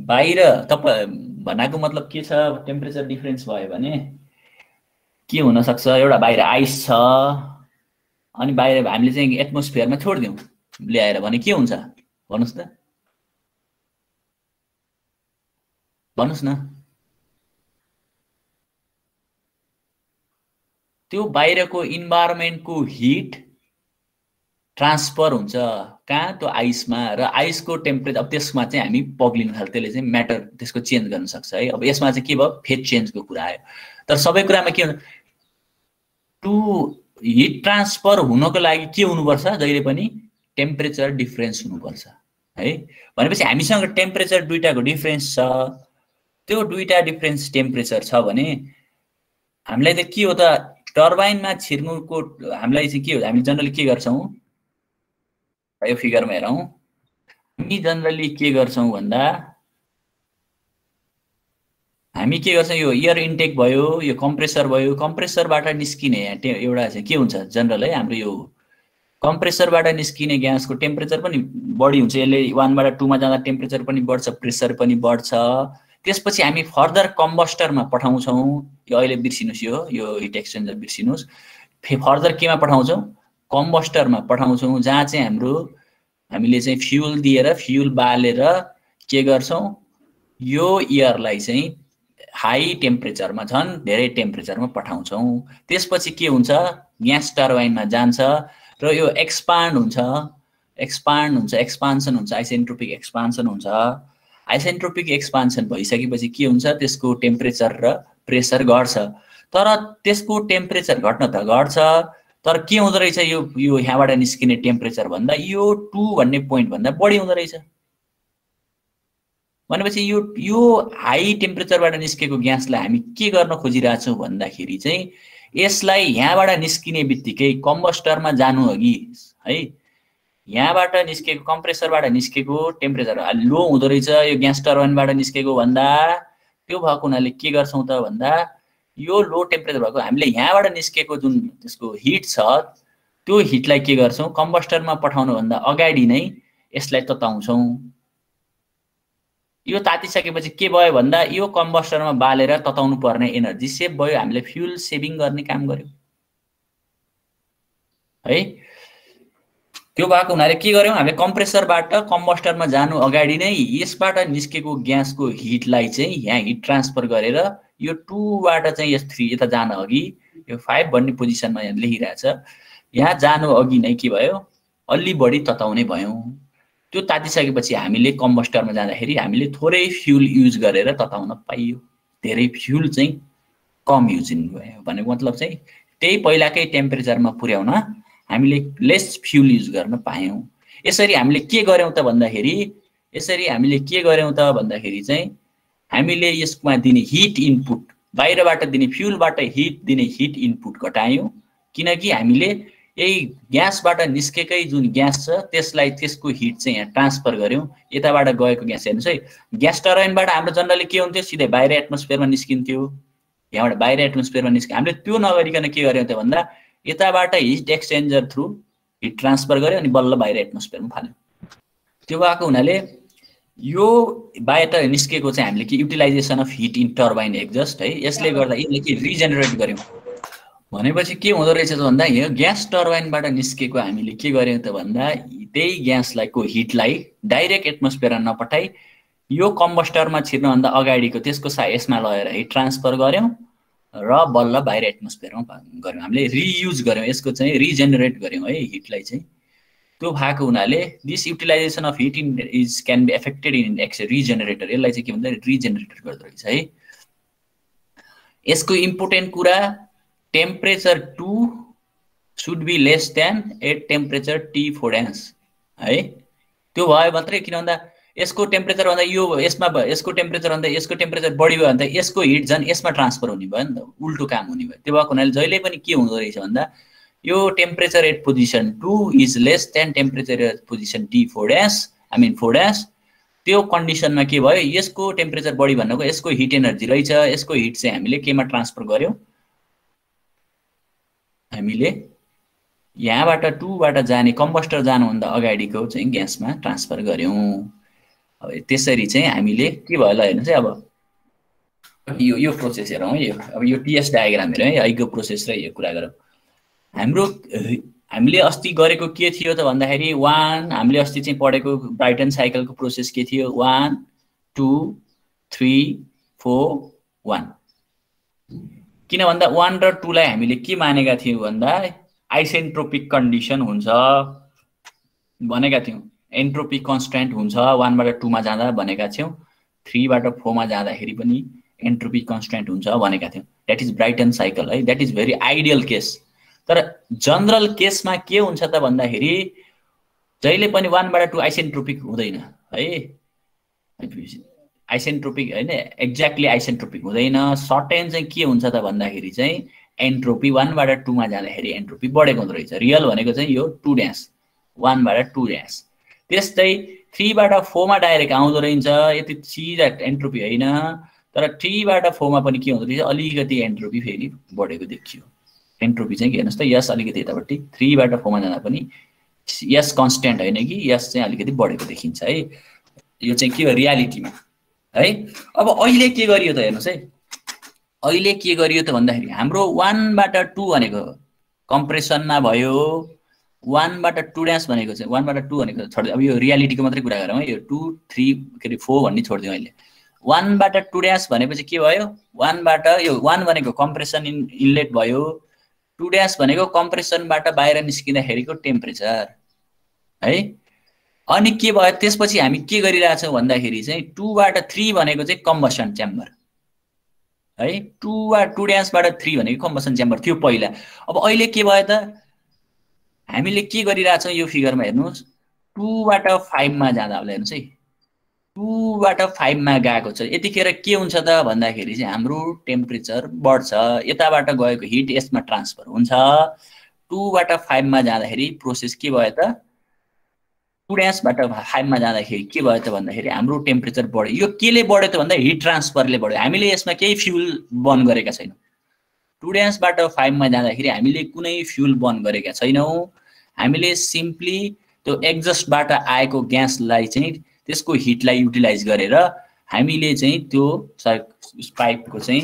बाहिर तपाईँ भनेको मतलब के छ, टेम्परेचर डिफरेन्स भयो भने के हुन सक्छ, एउटा बाहिर आइस छ अनि बाहिर हामीले चाहिँ एटमोस्फियरमा छोडिदिउँ ल्याएर भने के हुन्छ भन्नुस् त, भन्नुस् न। त्यो बाहिरको इन्भाइरोमेन्टको हिट ट्रान्सफर हुन्छ कहाँ, त्यो आइसमा, र आइसको टेम्परेचर अब त्यसमा चाहिँ हामी पग्लिनु थाल्छ, त्यसले चाहिँ म्याटर त्यसको चेन्ज गर्न सक्छ है। अब यसमा चाहिँ के भयो, फेज चेन्जको कुरा आयो। तर सबै कुरामा के हुन्छ, टु हिट ट्रान्सफर हुनको लागि के हुनुपर्छ, जहिले पनि टेम्परेचर डिफरेन्स हुनुपर्छ है। भनेपछि हामीसँग टेम्परेचर दुईटाको डिफरेन्स छ, त्यो दुईटा डिफरेन्स टेम्परेचर छ भने हामीलाई त के हो त, टर्बाइनमा छिर्नुको हामीलाई चाहिँ के हो, हामी जनरली के गर्छौँ, यो फिगरमा हेरौँ, हामी जनरली के गर्छौँ भन्दा हामी के गर्छौँ, यो एयर इन्टेक भयो, यो कम्प्रेसर भयो, कम्प्रेसरबाट निस्किने एउटा चाहिँ के हुन्छ जनरल है, हाम्रो यो कम्प्रेसरबाट निस्किने ग्यासको टेम्परेचर पनि बढी हुन्छ, यसले 1 बाट 2 मा जाँदा टेम्परेचर पनि बढ्छ, प्रेसर पनि बढ्छ। त्यसपछि हामी फर्दर कम्बस्टरमा पठाउँछौँ, यो अहिले बिर्सिनुस्, यो हिट एक्सचेन्जर बिर्सिनुस्, फर्दर केमा पठाउँछौँ, कम्बस्टरमा पठाउँछौँ, जहाँ चाहिँ हामीले चाहिँ फ्युल दिएर फ्युल बालेर के गर्छौँ, यो एयरलाई चाहिँ हाई टेम्परेचरमा, झन् धेरै टेम्परेचरमा पठाउँछौँ। त्यसपछि के हुन्छ, ग्यास टर्बाइनमा जान्छ र यो एक्सपान्ड हुन्छ, एक्सपान्सन हुन्छ, आइसेन्ट्रोपिक एक्सपान्सन हुन्छ। आइसेन्ट्रोपिक एक्सपान्सन भइसकेपछि के हुन्छ, त्यसको टेम्परेचर र प्रेसर घट्छ। तर त्यसको टेम्परेचर घट्न त घट्छ, तर के हुँदो रहेछ, यो यहाँबाट निस्किने टेम्परेचर भन्दा यो 2 भन्ने पोइन्ट भन्दा बढी हुँदो रहेछ। भनेपछि यो हाई टेम्परेचरबाट निस्केको ग्यासलाई हामी के गर्न खोजिरहेछौँ भन्दाखेरि चाहिँ यसलाई यहाँबाट निस्किने बित्तिकै कम्बस्टरमा जानु अघि है, यहाँबाट निस्केको कम्प्रेसरबाट निस्केको टेम्परेचर लो हुँदो रहेछ यो ग्यास टर्बाइनबाट निस्केको भन्दा। त्यो भएको हुनाले के गर्छौँ त भन्दा, यो लो टेम्परेचर भएको हामीले यहाँबाट निस्केको जुन त्यसको हिट छ, त्यो हिटलाई के गर्छौँ, कम्बस्टरमा पठाउनुभन्दा अगाडि नै यसलाई तताउँछौँ। यो तातिसकेपछि के भयो भन्दा, यो कम्बस्टरमा बालेर तताउनु पर्ने एनर्जी सेभ भयो, हामीले फ्युल सेभिङ गर्ने काम गर्यो है। त्यो भएको हुनाले के गर्यौँ, हामीले कम्प्रेसरबाट कम्बस्टरमा जानु अगाडि नै यसबाट निस्केको ग्यासको हिटलाई चाहिँ यहाँ हिट ट्रान्सफर गरेर यो 2 बाट चाहिँ यस 3 यता जान अघि यो 5 भन्ने पोजिसनमा यहाँ लेखिरहेछ, यहाँ जानु अघि नै के भयो, अलि बढी तताउने भयौँ। त्यो तातिसकेपछि हामीले कम्बस्टरमा जाँदाखेरि हामीले थोरै फ्युल युज गरेर तताउन पाइयो, धेरै फ्युल चाहिँ कम युज भयो। भनेको मतलब चाहिँ त्यही पहिलाकै टेम्परेचरमा पुर्याउन हामीले लेस फ्युल युज गर्न पायौँ। यसरी हामीले के गर्यौँ त भन्दाखेरि चाहिँ हामीले यसमा दिने हिट इनपुट, बाहिरबाट दिने फ्युलबाट हिट दिने हिट इनपुट घटायौँ, किनकि हामीले यही ग्यासबाट निस्केकै जुन ग्यास छ त्यसलाई त्यसको हिट चाहिँ यहाँ ट्रान्सफर गर्यौँ। यताबाट गएको ग्यास हेर्नुहोस् है, ग्यास टर्बाइनबाट हाम्रो जनरली के हुन्थ्यो, सिधै बाहिर एटमोस्फियरमा निस्किन्थ्यो, यहाँबाट बाहिर एटमोस्फियरमा निस्क्यो। हामीले त्यो नगरिकन के गर्यौँ त भन्दा, यताबाट heat exchanger through heat transfer गर्यो अनि बल्ल बाहिर एटमोस्फियरमा फाल्यो। त्यो भएको हुनाले यो बाहिर निस्केको चाहिँ हामीले के utilization of heat in turbine exhaust है, यसले गर्दा यसले के रिजेनेरेट गर्यौँ। भनेपछि के हुँदो रहेछ त भन्दा, यो ग्यास टर्बाइनबाट निस्केको हामीले के गर्यौँ त भन्दा, त्यही ग्यासलाई को हिटलाई डाइरेक्ट एटमोस्फियरमा नपठाई यो कम्बस्टरमा छिर्नुभन्दा अगाडिको त्यसको यसमा लगेर हिट ट्रान्सफर गर्यौँ र बल्ल बाहिर एटमोस्फियरमा गर्यौँ। हामीले रियुज गर्यौँ, यसको चाहिँ रिजेनेरेट गर्यौँ है हिटलाई चाहिँ। त्यो भएको हुनाले this utilization of heat is can be affected in regenerator, यसलाई चाहिँ के भन्छ, रिजेनेरेटर गर्दो रहेछ है। यसको इम्पोर्टेन्ट कुरा, temperature 2 should be less than at temperature T4 है। त्यो भयो मात्रै, किन भन्दा यसको टेम्परेचर भन्दा यसको टेम्परेचर भन्दा यसको टेम्परेचर बढी भयो भने त यसको हिट झन् यसमा ट्रान्सफर हुने भयो नि त, उल्टो काम हुने भयो। त्यो भएको हुनाले जहिले पनि के हुँदो रहेछ भन्दा, यो temperature at position 2 is less than temperature at position T4 त्यो कन्डिसनमा के भयो, यसको टेम्परेचर बढी भन्नुको यसको हिट एनर्जी रहेछ, यसको हिट चाहिँ हामीले केमा ट्रान्सफर गर्यौँ, हामीले यहाँबाट 2 बाट जाने कम्बस्टर जानुभन्दा अगाडिको चाहिँ ग्यासमा ट्रान्सफर गर्यौँ। त्यसरी चाहिँ हामीले के भयो ल हेर्नुहोस् है। अब यो प्रोसेस हेरौँ है। अब यो टीएस डायग्राम हेरौँ है, अहिलेको प्रोसेस र यो कुरा गरौँ। हामीले अस्ति गरेको के थियो त भन्दाखेरि हामीले अस्ति चाहिँ पढेको ब्राइटन साइकलको प्रोसेस के थियो? 1 2 3 4 1। किन भन्दा 1 र 2 लाई हामीले के मानेका थियौँ भन्दा आइसेन्ट्रोपिक कन्डिसन हुन्छ भनेका थियौँ। एन्ट्रोपी कन्स्ट्यान्ट हुन्छ 1 बाट 2 मा जाँदा भनेका थियौँ। 3 बाट 4 मा जाँदाखेरि पनि एन्ट्रोपी कन्स्ट्यान्ट हुन्छ भनेका थियौँ। द्याट इज ब्राइटन साइकल है। That is very ideal case. तर जनरल केसमा के हुन्छ त भन्दाखेरि जहिले पनि 1 बाट 2 आइसेन्ट्रोपिक हुँदैन है। आइसेन्ट्रोपिक हैन, एक्ज्याक्टली आइसेन्ट्रोपिक हुँदैन। सर्टेन चाहिँ के हुन्छ त भन्दाखेरि चाहिँ एन्ट्रोपी 1 बाट 2 मा जाँदाखेरि एन्ट्रोपी बढेको हुँदो रहेछ। रियल भनेको चाहिँ यो 2 ड्यास 1 बाट 2 ड्यास। त्यस्तै 3 बाट 4 मा डाइरेक्ट आउँदो रहेछ। यति सिधा एन्ट्रोपी हैन, तर 3 बाट 4 मा पनि के हुँदो रहेछ? अलिकति एन्ट्रोपी फेरि बढेको देखियो। एन्ट्रोपी चाहिँ के हेर्नुहोस् त, यस अलिकति यतापट्टि 3 बाट 4 मा जाँदा पनि यस कन्स्ट्यान्ट हैन कि यस चाहिँ अलिकति बढेको देखिन्छ है। यो चाहिँ के हो रियालिटीमा है। अब अहिले के गरियो त हेर्नुहोस् है। अहिले के गरियो त भन्दाखेरि हाम्रो 1 बाट 2 भनेको कम्प्रेसनमा भयो। 1 बाट 2 ड्यास भनेको चाहिँ 1 बाट 2 भनेको छोड्दियो। अब यो रियालिटीको मात्रै कुरा गरौँ है। यो 2 3 के अरे 4 भन्ने छोड्दिउँ अहिले। 1 बाट 2 ड्यास भनेपछि के भयो? 1 बाट यो 1 भनेको कम्प्रेसन इनलेट भयो। 2 ड्यास भनेको कम्प्रेसनबाट बाहिर निस्किँदाखेरिको टेम्परेचर है। अनि के भयो त्यसपछि हामी के गरिरहेछौँ भन्दाखेरि चाहिँ 2 बाट 3 भनेको चाहिँ कम्बसन च्याम्बर है। 2 ड्यासबाट 3 भनेको कम्बसन च्याम्बर थियो पहिला। अब अहिले के भयो त हामीले के गरिरहेछौँ यो फिगरमा हेर्नुहोस्। 2 बाट 5 मा जाँदा होला हेर्नुहोस् है। 2 बाट 5 मा गएको छ। यतिखेर के हुन्छ त भन्दाखेरि चाहिँ हाम्रो टेम्परेचर बढ्छ। यताबाट गएको हिट यसमा ट्रान्सफर हुन्छ। 2 बाट 5 मा जाँदाखेरि प्रोसेस के भयो त 2 ड्यासबाट 5 मा जाँदाखेरि के भयो त भन्दाखेरि हाम्रो टेम्परेचर बढ्यो। यो केले बढ्यो त भन्दा हिट ट्रान्सफरले बढ्यो। हामीले यसमा केही फ्युल बर्न गरेका छैनौँ। 2 ड्यासबाट 5 मा जाँदाखेरि हामीले कुनै फ्युल बर्न गरेका छैनौँ। हामीले सिम्पली त्यो एक्जस्टबाट आएको ग्यासलाई चाहिँ त्यसको हिटलाई युटिलाइज गरेर हामीले चाहिँ त्यो पाइपको चाहिँ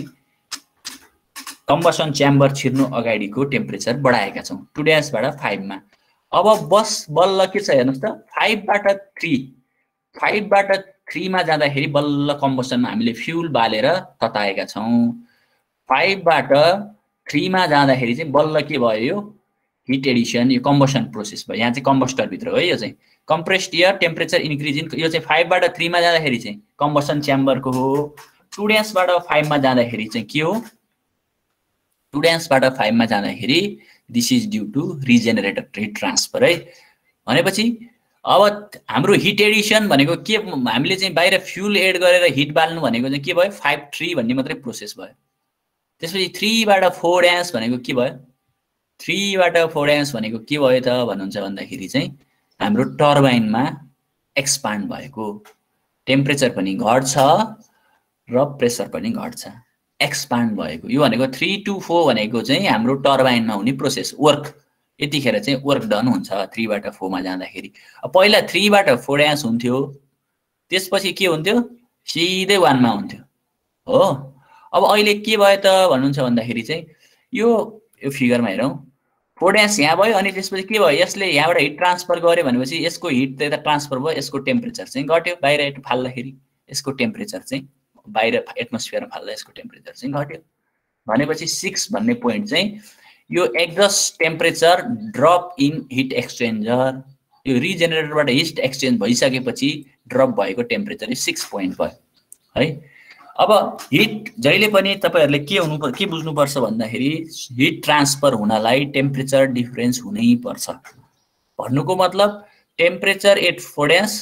कम्बसन च्याम्बर छिर्नु अगाडिको टेम्परेचर बढाएका छौँ 2 ड्यासबाट 5 मा। अब बल्ल के छ हेर्नुहोस् त 5 बाट 3 मा जाँदाखेरि बल्ल कम्बसनमा हामीले फ्युल बालेर तताएका छौँ। 5 बाट 3 मा जाँदाखेरि चाहिँ बल्ल के भयो? यो हिट एडिसन, यो कम्बसन प्रोसेस भयो। यहाँ चाहिँ कम्बस्टर भित्र हो यो चाहिँ compressed air temperature increase in. यो चाहिँ 5 बाट 3 मा जाँदाखेरि चाहिँ कम्बसन च्याम्बरको हो। 2 ड्यासबाट 5 मा जाँदाखेरि चाहिँ के हो? 2 ड्यासबाट 5 मा जाँदाखेरि this is due to regenerator heat transfer है। भनेपछि अब हाम्रो हिट एडिसन भनेको के? हामीले चाहिँ बाहिर फ्युल एड गरेर हिट बाल्नु भनेको चाहिँ के भयो? 5-3 भन्ने मात्रै प्रोसेस भयो। त्यसपछि 3 बाट 4 ड्यास भनेको के भयो? 3 बाट 4 ड्यास भनेको के भयो त भन्नुहुन्छ भन्दाखेरि चाहिँ हाम्रो टर्बाइनमा एक्सपान्ड भएको, टेम्परेचर पनि घट्छ र प्रेसर पनि घट्छ, एक्सपान्ड भएको। यो भनेको 3 to 4 भनेको चाहिँ हाम्रो टर्बाइनमा हुने प्रोसेस वर्क। यतिखेर चाहिँ वर्क डन हुन्छ 3 बाट 4 मा जाँदाखेरि। पहिला 3 बाट 4 ड्यास हुन्थ्यो, त्यसपछि के हुन्थ्यो? सिधै 1 मा हुन्थ्यो हो। अब अहिले के भयो त भन्नुहुन्छ भन्दाखेरि चाहिँ यो फिगरमा हेरौँ। 4 ड्यास यहाँ भयो अनि त्यसपछि के भयो? यसले यहाँबाट हिट ट्रान्सफर गर्यो भनेपछि यसको हिट त यता ट्रान्सफर भयो, यसको टेम्परेचर चाहिँ घट्यो। बाहिर फाल्दाखेरि यसको टेम्परेचर चाहिँ बाहिर एटमोस्फियरमा फाल्दा यसको टेम्परेचर चाहिँ घट्यो। भनेपछि 6 भन्ने पोइन्ट चाहिँ यो exhaust temperature drop in heat exchanger, यो रिजेनेरेटरबाट हिट एक्सचेन्ज भइसकेपछि ड्रप भएको टेम्परेचर 6 पोइन्ट भयो है। अब हिट जहिले पनि तपाईहरुले के बुझ्नुपर्छ भन्दाखेरि हिट ट्रान्सफर हुनलाई टेम्परेचर डिफरेन्स हुनै पर्छ। भन्नुको मतलब टेम्परेचर एट 4 ड्यास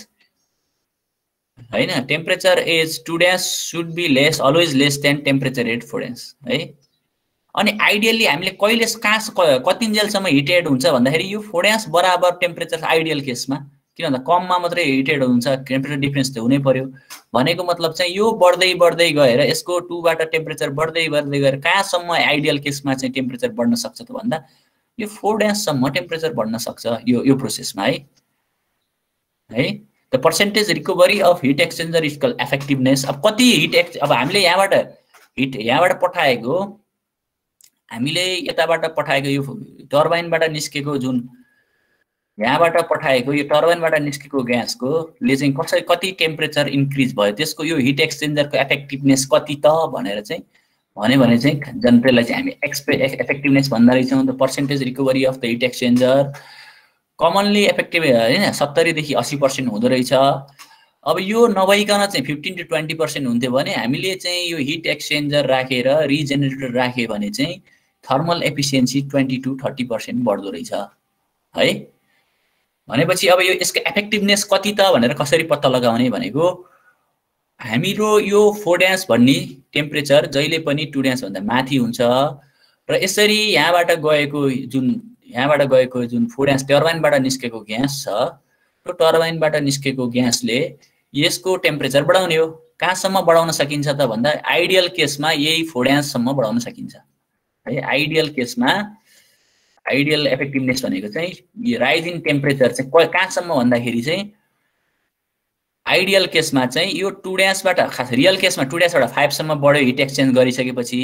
हैन, temperature as 2 dash should be less, always less than temperature at 4 dash है। अनि आइडियली हामीले कहिले कतिन्जेलसम्म हिटेड हुन्छ भन्दाखेरि यो 4 ड्यास बराबर टेम्परेचर आइडियल केसमा, किन भन्दा कममा मात्रै हिटेड हुन्छ, टेम्परेचर डिफरेन्स त हुनै पर्यो। भनेको मतलब चाहिँ यो बढ्दै बढ्दै गएर यसको 2 बाट टेम्परेचर बढ्दै बढ्दै गएर कहाँसम्म आइडियल केसमा चाहिँ टेम्परेचर बढ्न सक्छ त भन्दा यो 4 ड्यास सम्म टेम्परेचर बढ्न सक्छ यो प्रोसेसमा है। The percentage recovery of heat exchanger is called effectiveness. अब कति हिट अब हामीले यहाँबाट पठाएको हामीले यताबाट पठाएको यो टर्बाइनबाट निस्केको जुन यहाँबाट पठाएको यो टर्बाइनबाट निस्केको ग्यासको ले चाहिँ कति टेम्परेचर इन्क्रिज भयो त्यसको यो हिट एक्सचेन्जरको इफेक्टिभनेस कति त भनेर चाहिँ भन्यो भने चाहिँ जनरललाई चाहिँ हामी इफेक्टिभनेस भन्दा रहेछौँ। The percentage recovery of the heat exchanger commonly effective हैन 70 देखि 80% हुँदो रहेछ। अब यो नभइकन चाहिँ 15 to 20% हुन्थ्यो भने हामीले चाहिँ यो हिट एक्सचेन्जर राखेर रिजेनेरेटर राखे भने चाहिँ थर्मल एफिसिएन्सी 20 to 30% बढ्दो रहेछ है। भनेपछि अब यो यसको इफेक्टिभनेस कति त भनेर कसरी पत्ता लगाउने भनेको हाम्रो यो 4' भन्ने टेम्परेचर जहिले पनि 2' भन्दा माथि हुन्छ र यसरी यहाँबाट गएको जुन 4' टर्बाइनबाट निस्केको ग्यास छ त्यो टर्बाइनबाट निस्केको ग्यासले यसको टेम्परेचर बढाउने हो। कहाँसम्म बढाउन सकिन्छ त भन्दा आइडियल केसमा यही 4' सम्म बढाउन सकिन्छ है। आइडियल केसमा आइडियल इफेक्टिभनेस भनेको चाहिँ राइज इन टेम्परेचर चाहिँ कहाँसम्म भन्दाखेरि चाहिँ आइडियल केसमा चाहिँ यो 2' बाट खास रियल केसमा 2' बाट 5 सम्म बढ्यो। हिट एक्सचेन्ज गरिसकेपछि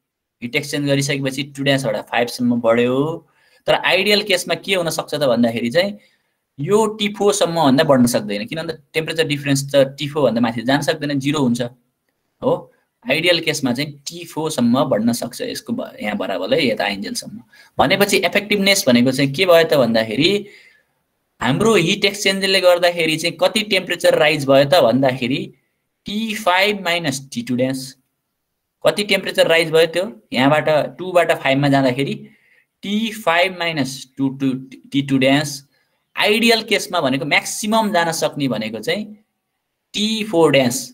2' बाट 5 सम्म बढ्यो। तर आइडियल केसमा के हुन सक्छ त भन्दाखेरि चाहिँ यो T4 सम्म भन्दा बढ्न सक्दैन किनभने टेम्परेचर डिफरेन्स त T4 भन्दा माथि जान सक्दैन, 0 हुन्छ हो। आइडियल केसमा चाहिँ T4 सम्म बढ्न सक्छ यसको यहाँ बराबर है यता इन्जिनसम्म। भनेपछि इफेक्टिभनेस भनेको चाहिँ के भयो त भन्दाखेरि हाम्रो हिट एक्सचेन्जरले गर्दाखेरि चाहिँ कति टेम्परेचर राइज भयो त भन्दाखेरि T5 minus T2' कति टेम्परेचर राइज भयो त्यो यहाँबाट 2 बाट 5 मा जाँदाखेरि T5 minus T2'। आइडियल केसमा भनेको म्याक्सिमम जान सक्ने भनेको चाहिँ T4'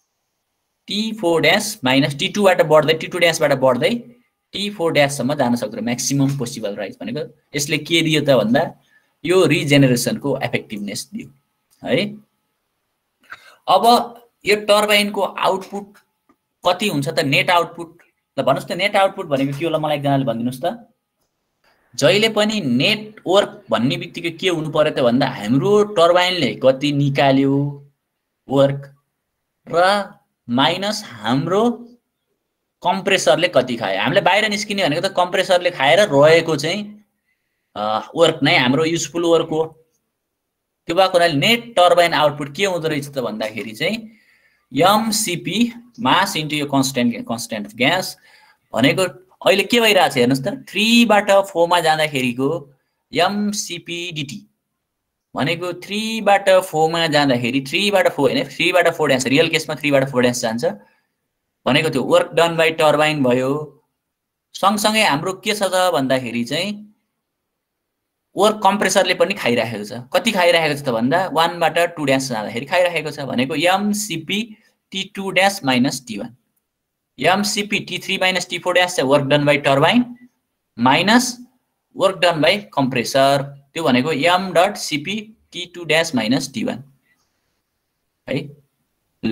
माइनस T2 बाट बढ्दै T2' बाट बढ्दै T4' सम्म जान सक्छ म्याक्सिमम पोसिबल राइज भनेको। यसले के दियो त भन्दा यो रिजेनेरेसनको इफेक्टिभनेस दियो है। अब यो टर्बाइनको आउटपुट कति हुन्छ त नेट आउटपुट ल भन्नुस् त नेट आउटपुट भनेको के होला मलाई एकजनाले भनिदिनुस् त। जहिले पनि नेट वर्क भन्ने बित्तिकै के हुनु पर्यो त भन्दा हाम्रो टर्बाइनले कति निकाल्यो वर्क र माइनस हाम्रो कम्प्रेसरले कति खायो। हामीले बाहिर निस्किने भनेको त कम्प्रेसरले खाएर रहेको चाहिँ वर्क नै हाम्रो युजफुल वर्क हो। त्यो भएको हुनाले नेट टर्बाइन आउटपुट के हुँदो रहेछ त भन्दाखेरि चाहिँ MCP मास इन्टु यो कन्स्टेन्ट अफ ग्यास भनेको अहिले के भइरहेछ हेर्नुस् त 3 बाट 4 मा जाँदाखेरिको MCP dt भनेको 3 बाट 4 मा जाँदाखेरि 3 बाट 4 हैन 3 बाट 4' रियल केसमा 3 बाट 4' जान्छ भनेको त्यो वर्क डन बाइ टर्बाइन भयो। सँगसँगै हाम्रो के छ त भन्दाखेरि चाहिँ वर्क कम्प्रेसरले पनि खाइराखेको छ। कति खाइराखेको छ त भन्दा 1 बाट 2' जाँदाखेरि खाइराखेको छ भनेको MCP T2' minus T1 MCP T3 minus T4' चाहिँ work done by turbine minus work done by compressor त्यो भनेको M.Cp T2' minus T1 है। ल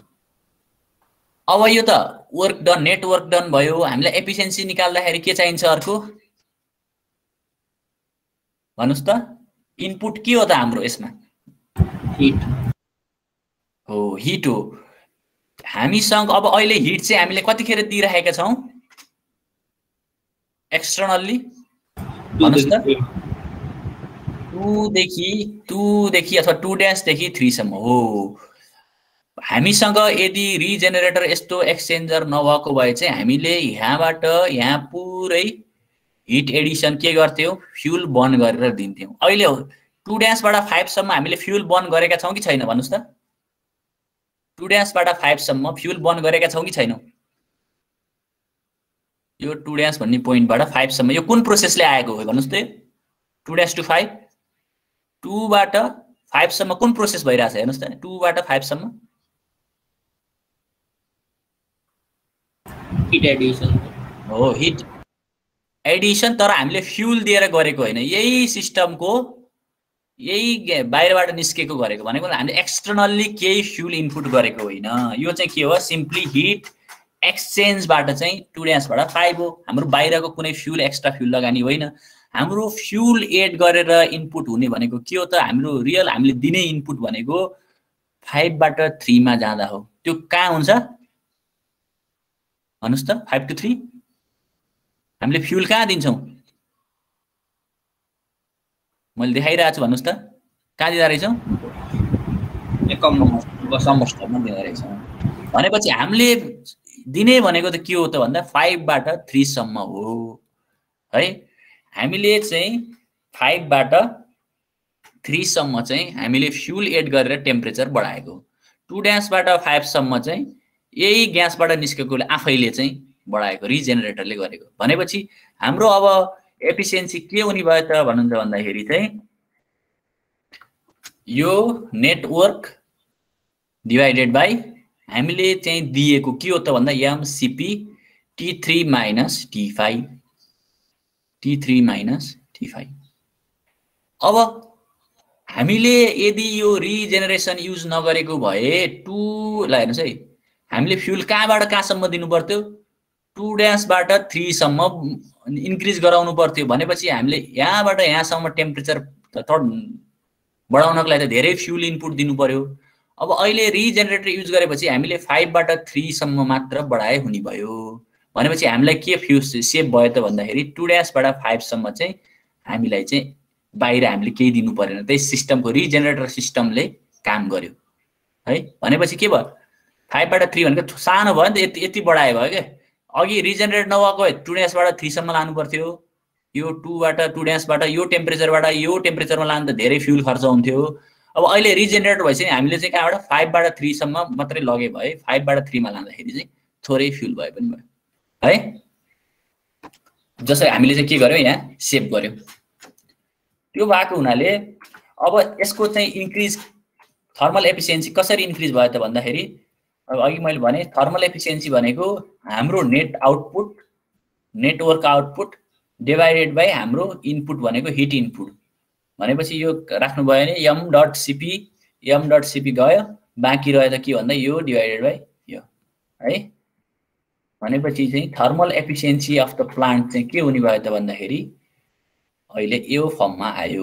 अब यो त work done net work done भयो। हामीलाई एफिसिएन्सी निकाल्दाखेरि के चाहिन्छ अर्को भन्नुस् त इनपुट के हो त हाम्रो यसमा हिट हो। हामीसँग अब अहिले हिट चाहिँ हामीले कतिखेर दिइरहेका छौं एक्सटर्नल्ली भन्नुस् त 2 देखि अथवा 2' देखि 3 सम्म हो। हामीसँग यदि रिजेनेरेटर यस्तो एक्सचेन्जर नभएको भए चाहिँ हामीले यहाँबाट यहाँ पुरै हिट एडिसन के गर्थ्यौ फ्युल बर्न गरेर दिन्थ्यौ। अहिले 2' बाट 5 सम्म हामीले फ्युल बर्न गरेका छौं कि छैन भन्नुस् त 2' बाट 5 सम्म फ्युल बर्न गरेका छौं कि छैनौ। यो 2' भन्ने पोइन्टबाट 5 सम्म यो कुन प्रोसेसले आएको हो भन्नुस् त 2' to 5 2 बाट 5 सम्म कुन प्रोसेस भइराछ हेर्नुस् त 2 बाट 5 सम्म हिट एडिसन हो। हिट एडिसन तर हामीले फ्युल दिएर गरेको हैन यही सिस्टमको यही बाहिरबाट निस्केको गरेको भनेको हामीले एक्सटर्नल्ली केही फ्युल इनपुट गरेको होइन। यो चाहिँ के हो सिम्पली हिट एक्सचेन्जबाट चाहिँ 2' बाट 5 हो। हाम्रो बाहिरको कुनै फ्युल एक्स्ट्रा फ्युल लगानी होइन। हाम्रो फ्युल एड गरेर इनपुट हुने भनेको के हो त? हाम्रो रियल हामीले दिने इनपुट भनेको 5 बाट 3 मा जाँदा हो। त्यो कहाँ हुन्छ भन्नुस् त? 5 to 3 हामीले फ्युल कहाँ दिन्छौँ? मैले देखाइरहेको छु भन्नुस् त, कहाँ दिँदा रहेछौँ? कम्बस्टरमा दिँदा रहेछौँ। भनेपछि हामीले दिने भनेको त के हो त भन्दा 5 बाट 3 सम्म हो है। हामीले चाहिँ 5 बाट 3 सम्म चाहिँ हामीले फ्युल एड गरेर टेम्परेचर बढाएको। 2' बाट 5 सम्म चाहिँ यही ग्यासबाट निस्केकोले आफैले चाहिँ बढाएको, रिजेनेरेटरले गरेको। भनेपछि हाम्रो अब एफिसिएन्सी के हुने भयो त भन्नुहुन्छ भन्दाखेरि चाहिँ यो नेटवर्क डिभाइडेड बाई हामीले चाहिँ दिएको के हो त भन्दा एमसिपी T3 minus T5 T3 minus T5। अब हामीले यदि यो रिजेनेरेसन युज नगरेको भए 2 ला हेर्नुस् है, हामीले फ्युल कहाँबाट कहाँसम्म दिनु पर्थ्यो? 2' बाट 3 सम्म इन्क्रिज गराउनु पर्थ्यो। भनेपछि हामीले यहाँबाट यहाँसम्म टेम्परेचर बढाउनको लागि त धेरै फ्युल इनपुट दिनु पर्यो। अब अहिले रिजेनेरेटर युज गरेपछि हामीले 5 बाट 3 सम्म मात्र बढाए हुने भयो। भनेपछि हामीलाई के फ्युल सेभ भयो त भन्दाखेरि 2' बाट 5 सम्म चाहिँ हामीलाई चाहिँ बाहिर हामीले केही दिनु परेन। त्यही सिस्टमको रिजेनेरेटर सिस्टमले काम गर्यो है। भनेपछि के भयो? 5 बाट 3 भनेको सानो भयो नि त, यति बढाए भयो के। अघि रिजेनेरेट नभएको भए 2' बाट 3 सम्म लानु पर्थ्यो। यो 2' बाट यो टेम्परेचरबाट यो टेम्परेचरमा लानु त धेरै फ्युल खर्च हुन्थ्यो। अब अहिले रिजेनेरेट भएपछि हामीले चाहिँ कहाँबाट 5 बाट 3 सम्म मात्रै लगे भए 5 बाट 3 मा लाँदाखेरि चाहिँ थोरै फ्युल भए पनि भयो है। जसरी हामीले चाहिँ के गर्यो, यहाँ सेभ गर्यो। त्यो भएको हुनाले अब यसको चाहिँ इन्क्रिज थर्मल एफिसिएन्सी कसरी इन्क्रिज भयो त भन्दाखेरि अब अघि मैले भने थर्मल एफिसिएन्सी भनेको हाम्रो net output network output divided by हाम्रो इनपुट भनेको हिट इनपुट। भनेपछि यो राख्नु भयो भने m.cp गयो, बाँकी रह्यो त के भन्दा यो डिभाइडेड बाई यो है। भनेपछि चाहिँ thermal efficiency of the plant चाहिँ के हुने भयो त भन्दाखेरि अहिले यो फर्ममा आयो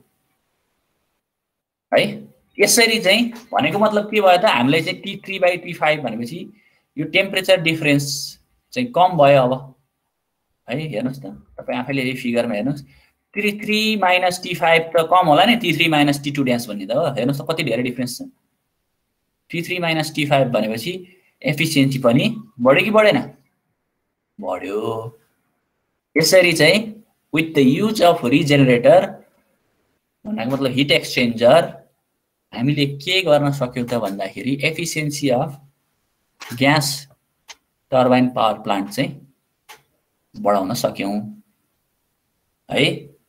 है। यसरी चाहिँ भनेको मतलब के भयो त हामीलाई चाहिँ T3 बाई T5 भनेपछि यो टेम्परेचर डिफरेन्स चाहिँ कम भयो अब है। हेर्नुस् त तपाईँ आफैले यही फिगरमा हेर्नुस्, T3 माइनस T5 त कम होला नि, T3 माइनस T2' भन्ने त हो। हेर्नुस् त कति धेरै डिफरेन्स छ। T3 माइनस T5 भनेपछि एफिसिएन्सी पनि बढ्यो कि बढेन? बढ्यो। यसरी चाहिँ with the use of regenerator भनेको मतलब हिट एक्सचेन्जर हामीले के गर्न सक्यौं त भन्दाखेरि efficiency of gas turbine power plant चाहिँ बढाउन सक्यौं है।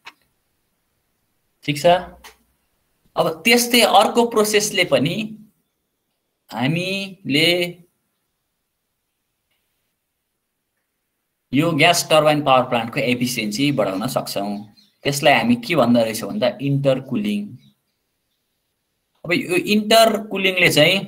ठीक छ। अब त्यस्तै अर्को प्रोसेसले पनि हामीले यो ग्यास टर्बाइन पावर प्लान्टको एफिसिएन्सी बढाउन सक्छौं। त्यसलाई हामी के भन्दो रहेछौं भन्दा इन्टरकुलिङ। अब यो इन्टरकुलिङले चाहिँ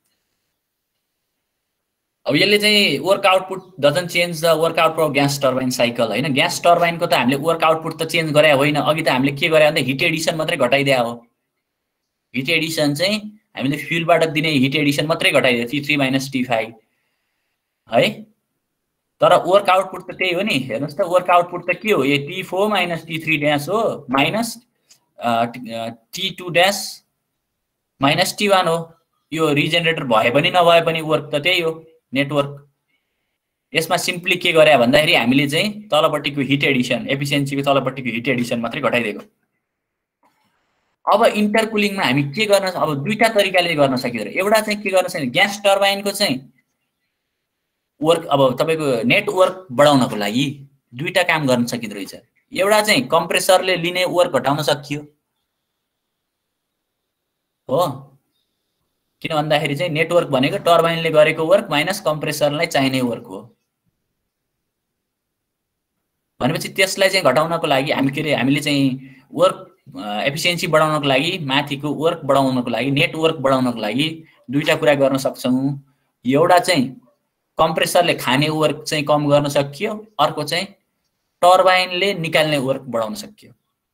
अब यसले चाहिँ work output doesn't change the work output of gas turbine cycle हैन। ग्यास टर्बाइनको त हामीले वर्क आउटपुट त चेन्ज गरे होइन, अघि त हामीले के गरे भन्दा हिट एडिसन मात्रै घटाइदिया हो। हिट एडिसन चाहिँ हामीले फ्युलबाट दिने हिट एडिसन मात्रै घटाइदियो T3 माइनस T5 है। तर वर्क आउटपुट त त्यही हो नि। हेर्नुस् त वर्क आउटपुट त के हो? यो T4 माइनस T3' हो माइनस T2' माइनस T1 हो। यो रिजेनेरेटर भए पनि नभए पनि वर्क त त्यही हो नेटवर्क। यसमा सिम्पली के गरे भन्दाखेरि हामीले चाहिँ तलपट्टिको हिट एडिसन एफिसिएन्सीको तलपट्टिको हिट एडिसन मात्रै घटाइदिएको। अब इन्टरकुलिङमा हामी के गर्न, अब दुईटा तरिकाले गर्न सकिन्छ। एउटा चाहिँ के गर्न सकिन्छ, ग्यास टर्बाइनको चाहिँ वर्क अब तपाईको नेटवर्क बढाउनको लागि दुईटा काम गर्न सकिँदो रहेछ। एउटा चाहिँ कम्प्रेसरले लिने वर्क घटाउन सकियो हो, किन भन्दाखेरि चाहिँ नेटवर्क भनेको टर्बाइनले गरेको वर्क माइनस कम्प्रेसरलाई चाहिने वर्क हो। भनेपछि त्यसलाई चाहिँ घटाउनको लागि हामीले चाहिँ वर्क एफिसिएन्सी बढाउनको लागि, माथिको वर्क बढाउनको लागि, नेटवर्क बढाउनको लागि दुईटा कुरा गर्न सक्छौं। एउटा चाहिँ कम्प्रेसरले खाने वर्क चाहिँ कम गर्न सकियो, अर्को चाहिँ टर्बाइनले निकाल्ने वर्क बढाउन सक्यो।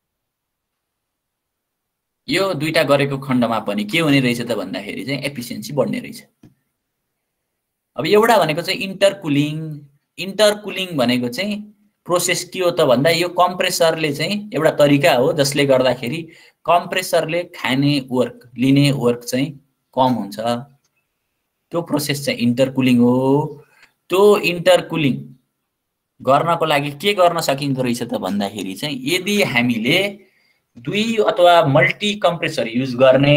यो दुईटा गरेको खण्डमा पनि के हुने रहेछ त भन्दाखेरि चाहिँ एफिसिएन्सी बढ्ने रहेछ। अब एउटा भनेको चाहिँ इन्टरकुलिङ। इन्टरकुलिङ भनेको चाहिँ प्रोसेस के हो त भन्दा यो कम्प्रेसरले चाहिँ एउटा तरिका हो जसले गर्दाखेरि कम्प्रेसरले खाने वर्क लिने वर्क चाहिँ कम हुन्छ। त्यो प्रोसेस चाहिँ इन्टरकुलिङ हो। त्यो इन्टरकुलिङ गर्नको लागि के गर्न सकिन्छ रहेछ त भन्दाखेरि चाहिँ यदि हामीले दुई अथवा मल्टी कम्प्रेसर युज गर्ने,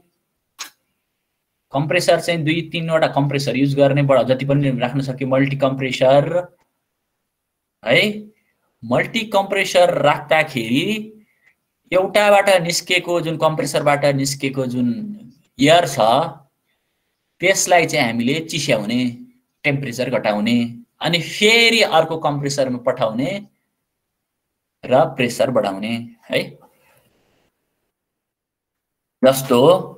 कम्प्रेसर चाहिँ दुई तीनवटा कम्प्रेसर युज गर्ने बडा जति पनि राख्न सक्यो मल्टी कम्प्रेसर है। मल्टी कम्प्रेसर राख्दाखेरि एउटाबाट निस्केको जुन कम्प्रेसरबाट निस्केको जुन एयर छ त्यसलाई चाहिँ हामीले चिस्याउने, टेम्परेचर घटाउने अनि फेरि अर्को कम्प्रेसरमा पठाउने र प्रेसर बढाउने है। जस्तो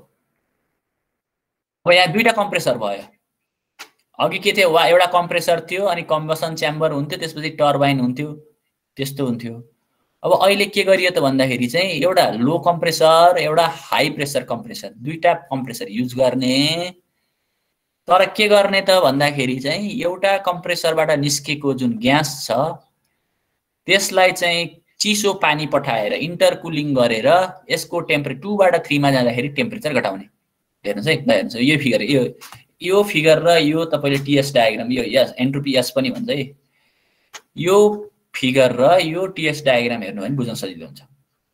अब यहाँ दुईटा कम्प्रेसर भयो। अघि के थियो वा एउटा कम्प्रेसर थियो अनि कम्बसन च्याम्बर हुन्थ्यो, त्यसपछि टर्बाइन हुन्थ्यो, त्यस्तो हुन्थ्यो। अब अहिले के गरियो त भन्दाखेरि चाहिँ एउटा लो कम्प्रेसर एउटा हाई प्रेसर कम्प्रेसर दुईटा कम्प्रेसर युज गर्ने। तर के गर्ने त भन्दाखेरि चाहिँ एउटा कम्प्रेसरबाट निस्केको जुन ग्यास छ त्यसलाई चाहिँ चिसो पानी पठाएर इन्टरकुलिङ गरेर यसको टेम्परेचर 2 बाट 3 मा जाँदाखेरि टेम्परेचर घटाउने। हेर्नुस् है, हेर्नुस् यो फिगर, यो फिगर र यो तपाईले टीएस डायग्राम, यो यस एन्ट्रोपी एस पनि भन्छ है। यो फिगर र यो टीएस डायग्राम हेर्नु भने बुझ्न सजिलो हुन्छ।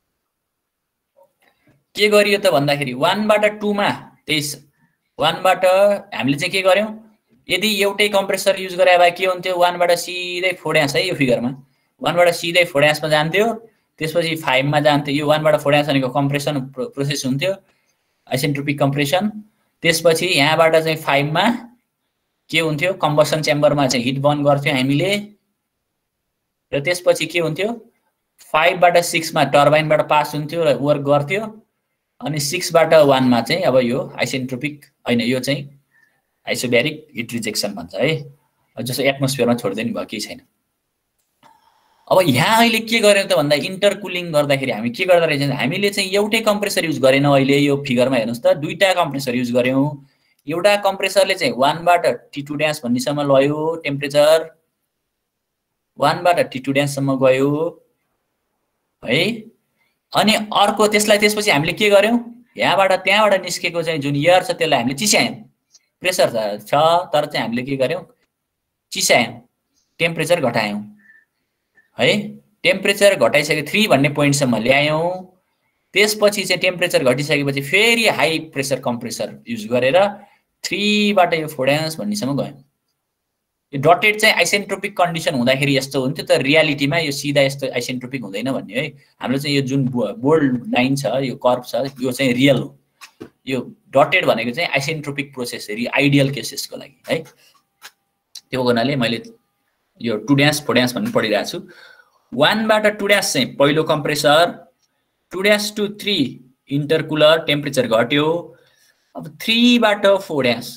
के गरियो त भन्दाखेरि 1 बाट 2 मा 23 1 बाट हामीले चाहिँ के गर्यौं, यदि एउटै कम्प्रेसर युज गरे भए के हुन्थ्यो 1 बाट सिधै फोड्यास है। यो फिगरमा 1 बाट सिधै फोड्यासमा जान्थ्यो, त्यसपछि 5 मा जान्थ्यो। यो 1 बाट फोड्यास भनेको कम्प्रेसन प्रोसेस हुन्थ्यो, आइसेन्ट्रोपिक कम्प्रेसन। त्यसपछि यहाँबाट चाहिँ 5 मा के हुन्थ्यो, कम्बसन च्याम्बरमा चाहिँ हिट बर्न गर्थ्यो हामीले। र त्यसपछि के हुन्थ्यो 5 बाट 6 मा टर्बाइनबाट पास हुन्थ्यो र वर्क गर्थ्यो। अनि 6 बाट 1 मा चाहिँ अब यो आइसेन्ट्रोपिक हैन, यो चाहिँ आइसोब्यारिक हिट रिजेक्सन भन्छ है, जस्तो एटमोस्फियरमा छोड्दै नि भयो केही छैन। अब यहाँ अहिले के गर्यौं त भन्दा इन्टरकुलिङ गर्दाखेरि हामी के गर्दा रहेछ, हामीले चाहिँ एउटै कम्प्रेसर युज गरेनौं। अहिले यो फिगरमा हेर्नुस् त दुईटा कम्प्रेसर युज गर्यौं। एउटा कम्प्रेसरले चाहिँ 1 बाट T2 ड्यास भन्नेसम्म लयो टेम्परेचर, 1 बाट T2 ड्यास सम्म गयो है। अनि अर्को त्यसपछि हामीले के गर्यौं, यहाँबाट त्यहाँबाट निस्केको चाहिँ जुन एयर छ त्यसलाई हामीले चिस्यायौं। प्रेसर छ तर चाहिँ हामीले के गर्यौं, चिस्यायौं, टेम्परेचर घटायौं है। टेम्परेचर घटाइसके 3 भन्ने पोइन्टसम्म ल्यायौं। त्यसपछि चाहिँ टेम्परेचर घटिसकेपछि फेरि हाई प्रेसर कम्प्रेसर युज गरेर 3 बाट यो फोड्यास भन्नेसम्म गयौं। यो डटेड चाहिँ आइसेन्ट्रोपिक कन्डिसन हुँदाखेरि यस्तो हुन्थ्यो, तर रियालिटीमा यो सीधा यस्तो आइसेन्ट्रोपिक हुँदैन भन्ने है। हाम्रो चाहिँ यो जुन बोल्ड लाइन छ, यो कर्भ छ, यो चाहिँ रियल हो। यो डटेड भनेको चाहिँ आइसेन्ट्रोपिक प्रोसेस आइडियल केसेसको लागि है। त्यो गर्नाले मैले यो 2 ड्यास फोड्यास भन्ने पढिरहेको छु। 1 बाट 2 ड्यास चाहिँ पहिलो compressor, 2 dash to 3 intercooler, temperature घट्यो। अब 3 बाट फोड्यास,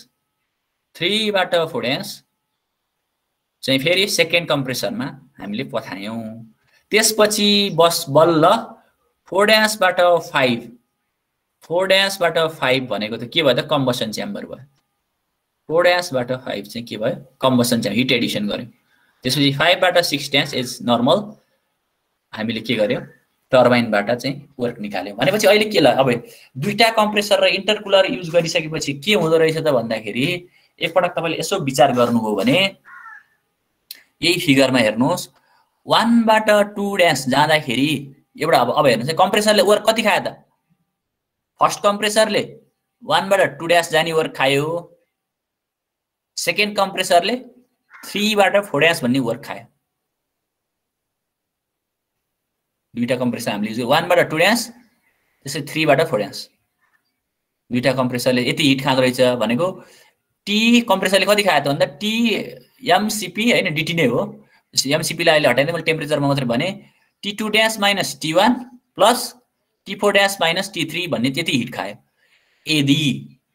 3 बाट फोड्यास चाहिँ फेरि सेकेन्ड कम्प्रेसरमा हामीले पठायौं। त्यसपछि बस बल्ल 4 ड्यासबाट 5, 4 ड्यासबाट 5 भनेको त के भयो त कम्बसन च्याम्बर भयो। 4 ड्यासबाट 5 चाहिँ के भयो, कम्बसन च्याम्बर, हिट एडिसन गर्यौं। त्यसपछि 5 बाट 6 ड्यास इज नर्मल, हामीले के गर्यौं टर्बाइनबाट चाहिँ वर्क निकाल्यौं। भनेपछि अहिले के ल, अब दुईटा कम्प्रेसर र इन्टरकुलर युज गरिसकेपछि के हुँदो रहेछ त भन्दाखेरि एकपटक तपाईले यसो विचार गर्नुभयो भने यही फिगरमा हेर्नुहोस्, 1 बाट 2 ड्यास जाँदाखेरि एउटा अब हेर्नुहोस् कम्प्रेसरले वर्क कति खायो त, फर्स्ट कम्प्रेसरले 1 बाट 2 ड्यास जाने वर्क खायो, सेकेन्ड कम्प्रेसरले 3 बाट 4 ड्यास भन्ने वर्क खायो। दुईटा कम्प्रेसर हामीले युज 1 बाट 2 ड्यास त्यसै 3 बाट 4 ड्यास, दुईटा कम्प्रेसरले यति हिट खाँदो रहेछ भनेको टी कम्प्रेसरले कति खायो त भन्दा टी एमसीपी हैन डीटी नै हो। एमसीपी लाई अहिले हटाइदिए मैले टेम्परेचरमा मात्र भने T2 dash minus T1 plus T4 dash minus T3 भन्ने त्यति हिट खायो। यदि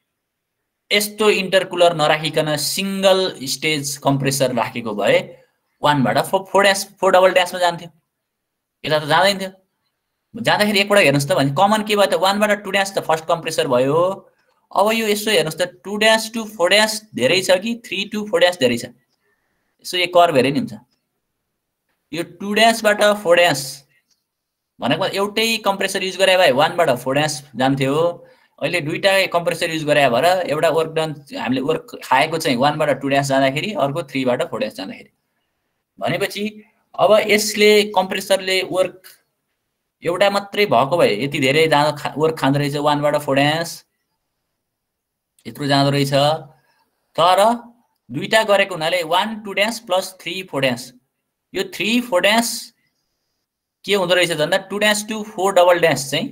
यस्तो इन्टरकुलर नराखिकन सिंगल स्टेज कम्प्रेसर राखेको भए 1 बाट 4 डबल ड्याशमा जान्थ्यो, यता त जाँदैन थियो। जाँदाखेरि एकपल्ट हेर्नुस् त भने कमन के भयो त 1 बाट 2 ड्याश त फर्स्ट कम्प्रेसर भयो। अब यो यसो हेर्नुस् त 2 ड्याश टु 4 ड्याश धेरै छ कि 3 टु 4 ड्याश धेरै छ, यसो यो कर्भ हेरे नि हुन्छ। यो 2 ड्याश बाट 4 ड्याश भनेको एउटै कम्प्रेसर युज गरे भए 1 बाट 4 ड्याश जान्थ्यो। अहिले दुईटा कम्प्रेसर युज गरे भएर एउटा वर्क डन हामीले वर्क खाएको चाहिँ 1 बाट 2 ड्याश जाँदाखेरि अर्को 3 बाट 4 ड्याश जाँदाखेरि, भनेपछि अब यसले कम्प्रेसरले वर्क एउटा मात्रै भएको भए यति धेरै वर्क खाँदो रहेछ 1 बाट 4 ड्याश यत्रो जाँदो रहेछ। तर दुईटा गरेको हुनाले 1 2 ड्याश प्लस 3 4 ड्याश, यो 3 4 ड्याश के हुँदो रहेछ भन्दा 2 ड्याश टु 4 डबल ड्याश चाहिँ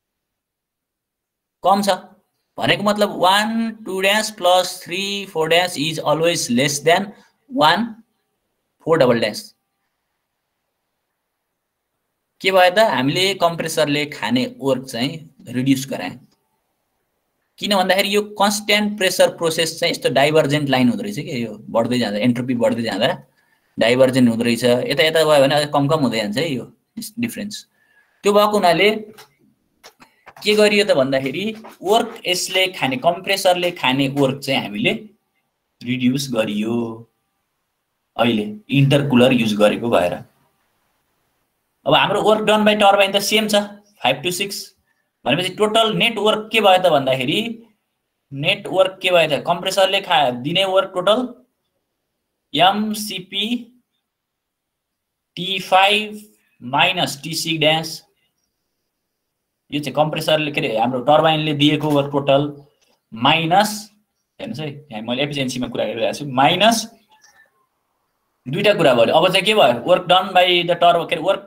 कम छ, भनेको मतलब 1 2 dash plus 3 4 dash is always less than 1 4 double dash. के भयो त हामीले कम्प्रेसरले खाने वर्क चाहिँ रिड्युस गराए। किन भन्दाखेरि यो कन्स्ट्यान्ट प्रेसर प्रोसेस चाहिँ यस्तो डाइभर्जेन्ट लाइन हुँदो रहेछ कि यो बढ्दै जाँदा एन्ट्रोपी बढ्दै जाँदा डाइभर्जेन्ट हुँदो रहेछ, यता यता गयो भने कम कम हुँदै जान्छ है यो डिफरेन्स। त्यो भएको हुनाले के गरियो त भन्दाखेरि वर्क यसले खाने कम्प्रेसरले खाने वर्क चाहिँ हामीले रिड्युस गरियो अहिले इन्टरकुलर युज गरेको भएर। अब हाम्रो वर्क डन बाइ टर्बाइन त सेम छ 5 to 6, भनेपछि टोटल नेट वर्क के भयो त भन्दाखेरि नेट वर्क के भयो त कम्प्रेसरले दिने work total MCP T5 minus T6 dash, यो चाहिँ कम्प्रेसरले के अरे हाम्रो टर्बाइनले दिएको वर्क टोटल माइनस, हेर्नुहोस् है यहाँ मैले एफिसिएन्सीमा कुरा गरिरहेको छु, माइनस दुईटा कुरा भयो। अब चाहिँ के भयो work done by the turbo के वर्क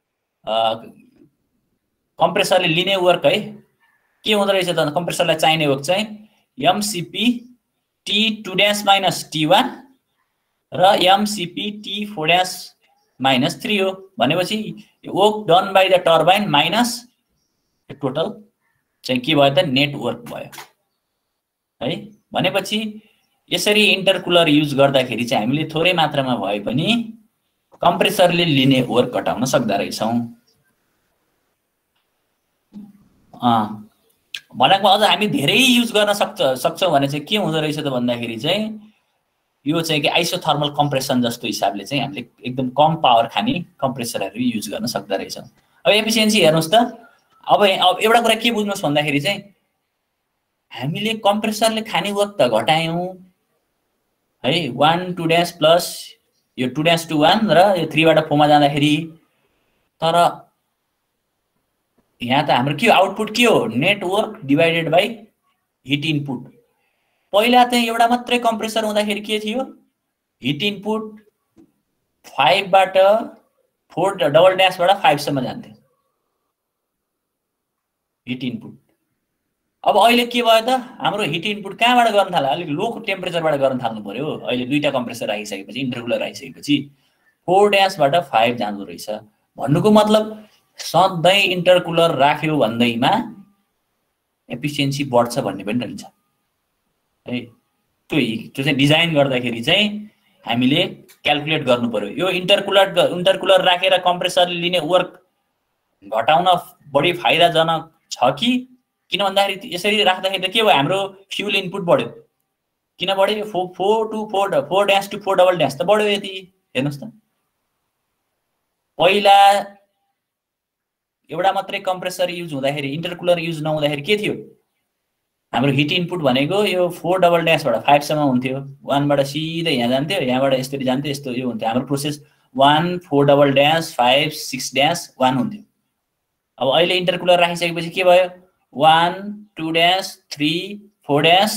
कम्प्रेसरले लिने वर्क है के हुँदो रहेछ त कम्प्रेसरलाई चाहिने वर्क चाहिँ MCP T2 dash minus T1 र MCP T4 ड्याश माइनस 3 हो। भनेपछि work done by the turbine minus total चाहिँ के भयो त नेट वर्क भयो है। भनेपछि यसरी इन्टरकुलर युज गर्दाखेरि चाहिँ हामीले थोरै मात्रामा भए पनि कम्प्रेसरले लिने वर्क घटाउन सक्दा रहेछौँ। भनेको अझ हामी धेरै युज गर्न सक्छौँ भने चाहिँ के हुँदो रहेछ त भन्दाखेरि चाहिँ यो चाहिँ कि आइसोथर्मल कम्प्रेसन जस्तो हिसाबले चाहिँ हामीले एकदम कम पावर खाने कम्प्रेसरहरू युज गर्न सक्दा रहेछौँ। अब एफिसिएन्सी हेर्नुहोस् त, अब एउटा कुरा के बुझ्नुहोस् भन्दाखेरि चाहिँ हामीले कम्प्रेसरले खाने वर्क त घटायौँ है 1 2 ड्याश प्लस यो 2 ड्याश टु 1 र यो 3 बाट 4 मा जाँदाखेरि, तर यहाँ त हाम्रो के आउटपुट के हो net work divided by heat input. पहिला चाहिँ एउटा मात्रै कम्प्रेसर हुँदाखेरि के थियो हिट इनपुट 5 बाट 4 डबल ड्याशबाट 5 सम्म जान्थ्यो हिट इनपुट। अब अहिले के भयो त हाम्रो हिट इनपुट कहाँबाट गर्न थाल्यो अलिक लो टेम्परेचरबाट गर्न थाल्नु पर्यो। अहिले दुईटा कम्प्रेसर राखिसकेपछि इन्टरकुलर राखिसकेपछि 4 ड्याशबाट 5 जाँदो रहेछ। भन्नुको मतलब सधैँ इन्टरकुलर राख्यो भन्दैमा एफिसिएन्सी बढ्छ भन्ने पनि रहन्छ है। त्यो चाहिँ डिजाइन गर्दाखेरि चाहिँ हामीले क्याल्कुलेट गर्नु पर्यो। यो इन्टरकुलर राखेर कम्प्रेसरले लिने वर्क घटाउन बढी फाइदाजनक छ कि किन भन्दाखेरि यसरी राख्दाखेरि त के भयो हाम्रो फ्युल इनपुट बढ्यो। किन बढ्यो 4 ड्याश टु 4 डबल ड्याश त बढ्यो यति। हेर्नुहोस् त पहिला एउटा मात्रै कम्प्रेसर युज हुँदाखेरि इन्टरकुलर युज नहुँदाखेरि के थियो हाम्रो हिट इनपुट भनेको यो 4 डबल ड्याशबाट 5 सम्म हुन्थ्यो। 1 बाट सिधै यहाँ जान्थ्यो, यहाँबाट यसरी जान्थ्यो, यस्तो यो हुन्थ्यो हाम्रो प्रोसेस 1 4 डबल ड्याश 5 6 ड्याश 1 हुन्थ्यो। अब अहिले इन्टरकुलर राखिसकेपछि के भयो 1 2 ड्याश 3 4 ड्याश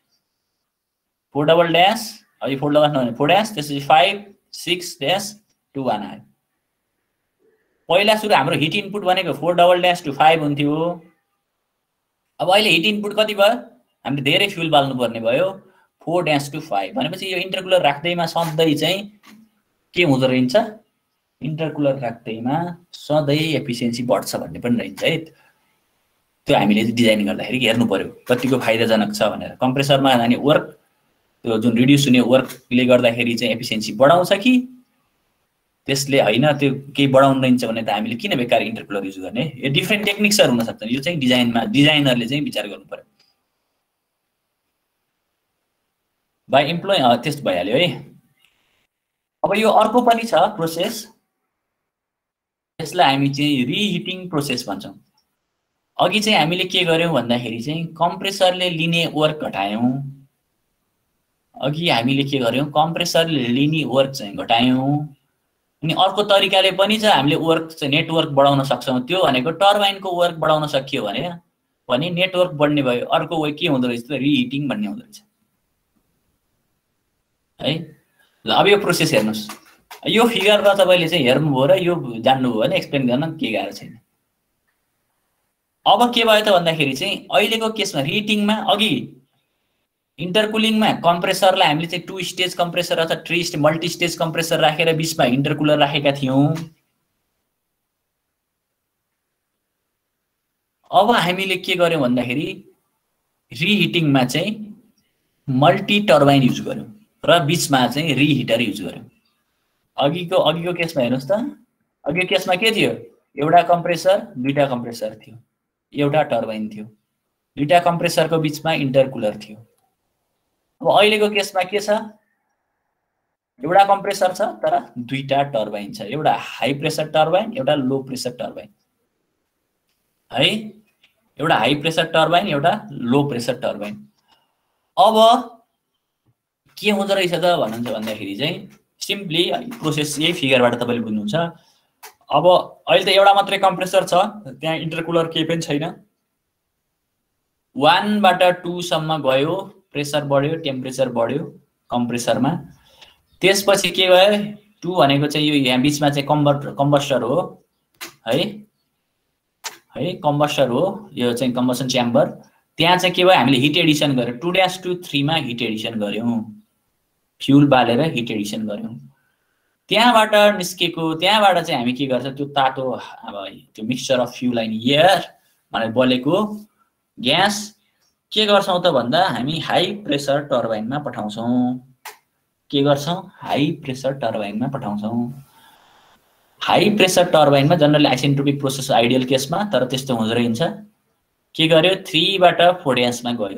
4 डबल ड्याश अब 4 डबल नभने 4 ड्याश त्यसपछि 5 6 ड्याश 2 1 आयो। पहिला सुरु हाम्रो हिट इनपुट भनेको 4 डबल ड्याश टु 5 हुन्थ्यो। अब अहिले हिट इनपुट कति भयो हामीले धेरै फ्युल बाल्नु पर्ने भयो 4 ड्याश टु 5। भनेपछि यो इन्टरकुलर राख्दैमा सधैँ चाहिँ के हुँदो रहन्छ इन्टरकुलर राख्दैमा सधैँ एफिसिएन्सी बढ्छ भन्ने पनि रहन्छ है। त्यो हामीले डिजाइन गर्दाखेरि हेर्नु पर्यो कतिको फाइदाजनक छ भनेर। कम्प्रेसरमा जाने वर्क त्यो जुन रिड्युस हुने वर्कले गर्दाखेरि चाहिँ एफिसिएन्सी बढाउँछ कि त्यसले हैन त्यो केही बढाउन दिन्छ भने त हामीले किन बेकार इन्टरकुलर युज गर्ने? यो डिफरेन्ट टेक्निक्सहरु हुन सक्छन्। यो चाहिँ डिजाइनरले चाहिँ विचार गर्नु पर्यो। बाइ एम्प्लोइ त्यस्तो भइहाल्यो है। अब यो अर्को पनि छ प्रोसेस, यसलाई हामी चाहिँ रिहिटिङ प्रोसेस भन्छौं। अघि चाहिँ हामीले के गर्यौं भन्दाखेरि चाहिँ कम्प्रेसरले लिने वर्क घटायौं। अघि हामीले के गर्यौं कम्प्रेसरले लिने वर्क चाहिँ घटायौं। अनि अर्को तरिकाले पनि चाहिँ हामीले वर्क चाहिँ नेटवर्क बढाउन सक्छौं। त्यो भनेको टर्बाइनको वर्क बढाउन सकियो भने नेटवर्क बढ्ने भयो। अर्को वे के हुँदो रहेछ त रिहिटिङ भन्ने हुँदो रहेछ है। ल अब यो प्रोसेस हेर्नुस्। यो फिगरमा तपाईले चाहिँ हेर्नुभयो र यो जान्नुभयो भने एक्सप्लेन गर्न के गाह्रो छैन। अब के भयो त भन्दाखेरि चाहिँ अहिलेको केसमा रिहिटिङमा अघि इन्टरकुलिङमा कम्प्रेसरलाई हामीले चाहिँ 2 स्टेज कम्प्रेसर अथवा 3 स्टेज मल्टी स्टेज कम्प्रेसर राखेर बीचमा इन्टरकुलर राखेका थियौं। अब हामीले के गर्यौं भन्दाखेरि रिहिटिङमा चाहिँ मल्टी टर्बाइन युज गर्यौं र बीचमा चाहिँ रिहिटर युज गर्यौं। अघिको केसमा हेर्नुस् त, अघिको केसमा के थियो? एउटा कम्प्रेसर, दुईटा कम्प्रेसर थियो, एउटा टर्बाइन थियो, दुईटा कम्प्रेसरको बीचमा इन्टरकुलर थियो। अब अहिलेको केसमा के छ? एउटा कम्प्रेसर छ तर दुईटा टर्बाइन छ, एउटा हाई प्रेसर टर्बाइन, एउटा लो प्रेसर टर्बाइन है। एउटा हाई प्रेसर टर्बाइन, एउटा लो प्रेसर टर्बाइन। अब के हुँदो रहेछ त भन्नुहुन्छ भन्दाखेरि चाहिँ सिम्पली प्रोसेस यही फिगरबाट तपाईले बुझ्नुहुन्छ। अब अहिले त एउटा मात्रै कम्प्रेसर छ, त्यहाँ इन्टरकुलर केही पनि छैन। 1 बाट 2 सम्म गयो, प्रेसर बढ्यो, टेम्परेचर बढ्यो कम्प्रेसरमा। त्यसपछि के भयो? 2 भनेको चाहिँ यो यहाँ बीचमा चाहिँ कम्बस्टर हो है, कम्बस्टर हो, यो चाहिँ कम्बसन च्याम्बर। त्यहाँ चाहिँ के भयो? हामीले हिट एडिसन गर्यौं। 2-3 मा हिट एडिसन गर्यौं, फ्युल बालेर हिट एडिसन गर्यौं। त्यहाँबाट निस्केको, त्यहाँबाट चाहिँ हामी के गर्छ? त्यो तातो अब त्यो mixture of fuel and air भनेर बलेको ग्यास के गर्छौं त भन्दा हामी हाई प्रेसर टर्बाइनमा पठाउँछौं। के गर्छौं? हाई प्रेसर टर्बाइनमा पठाउँछौं। हाई प्रेसर टर्बाइनमा जनरली आइसेन्ट्रोपिक प्रोसेस आइडियल केसमा, तर त्यस्तो हुँदै रहन्छ। के गर्यो? 3 बाट 4 मा गयो।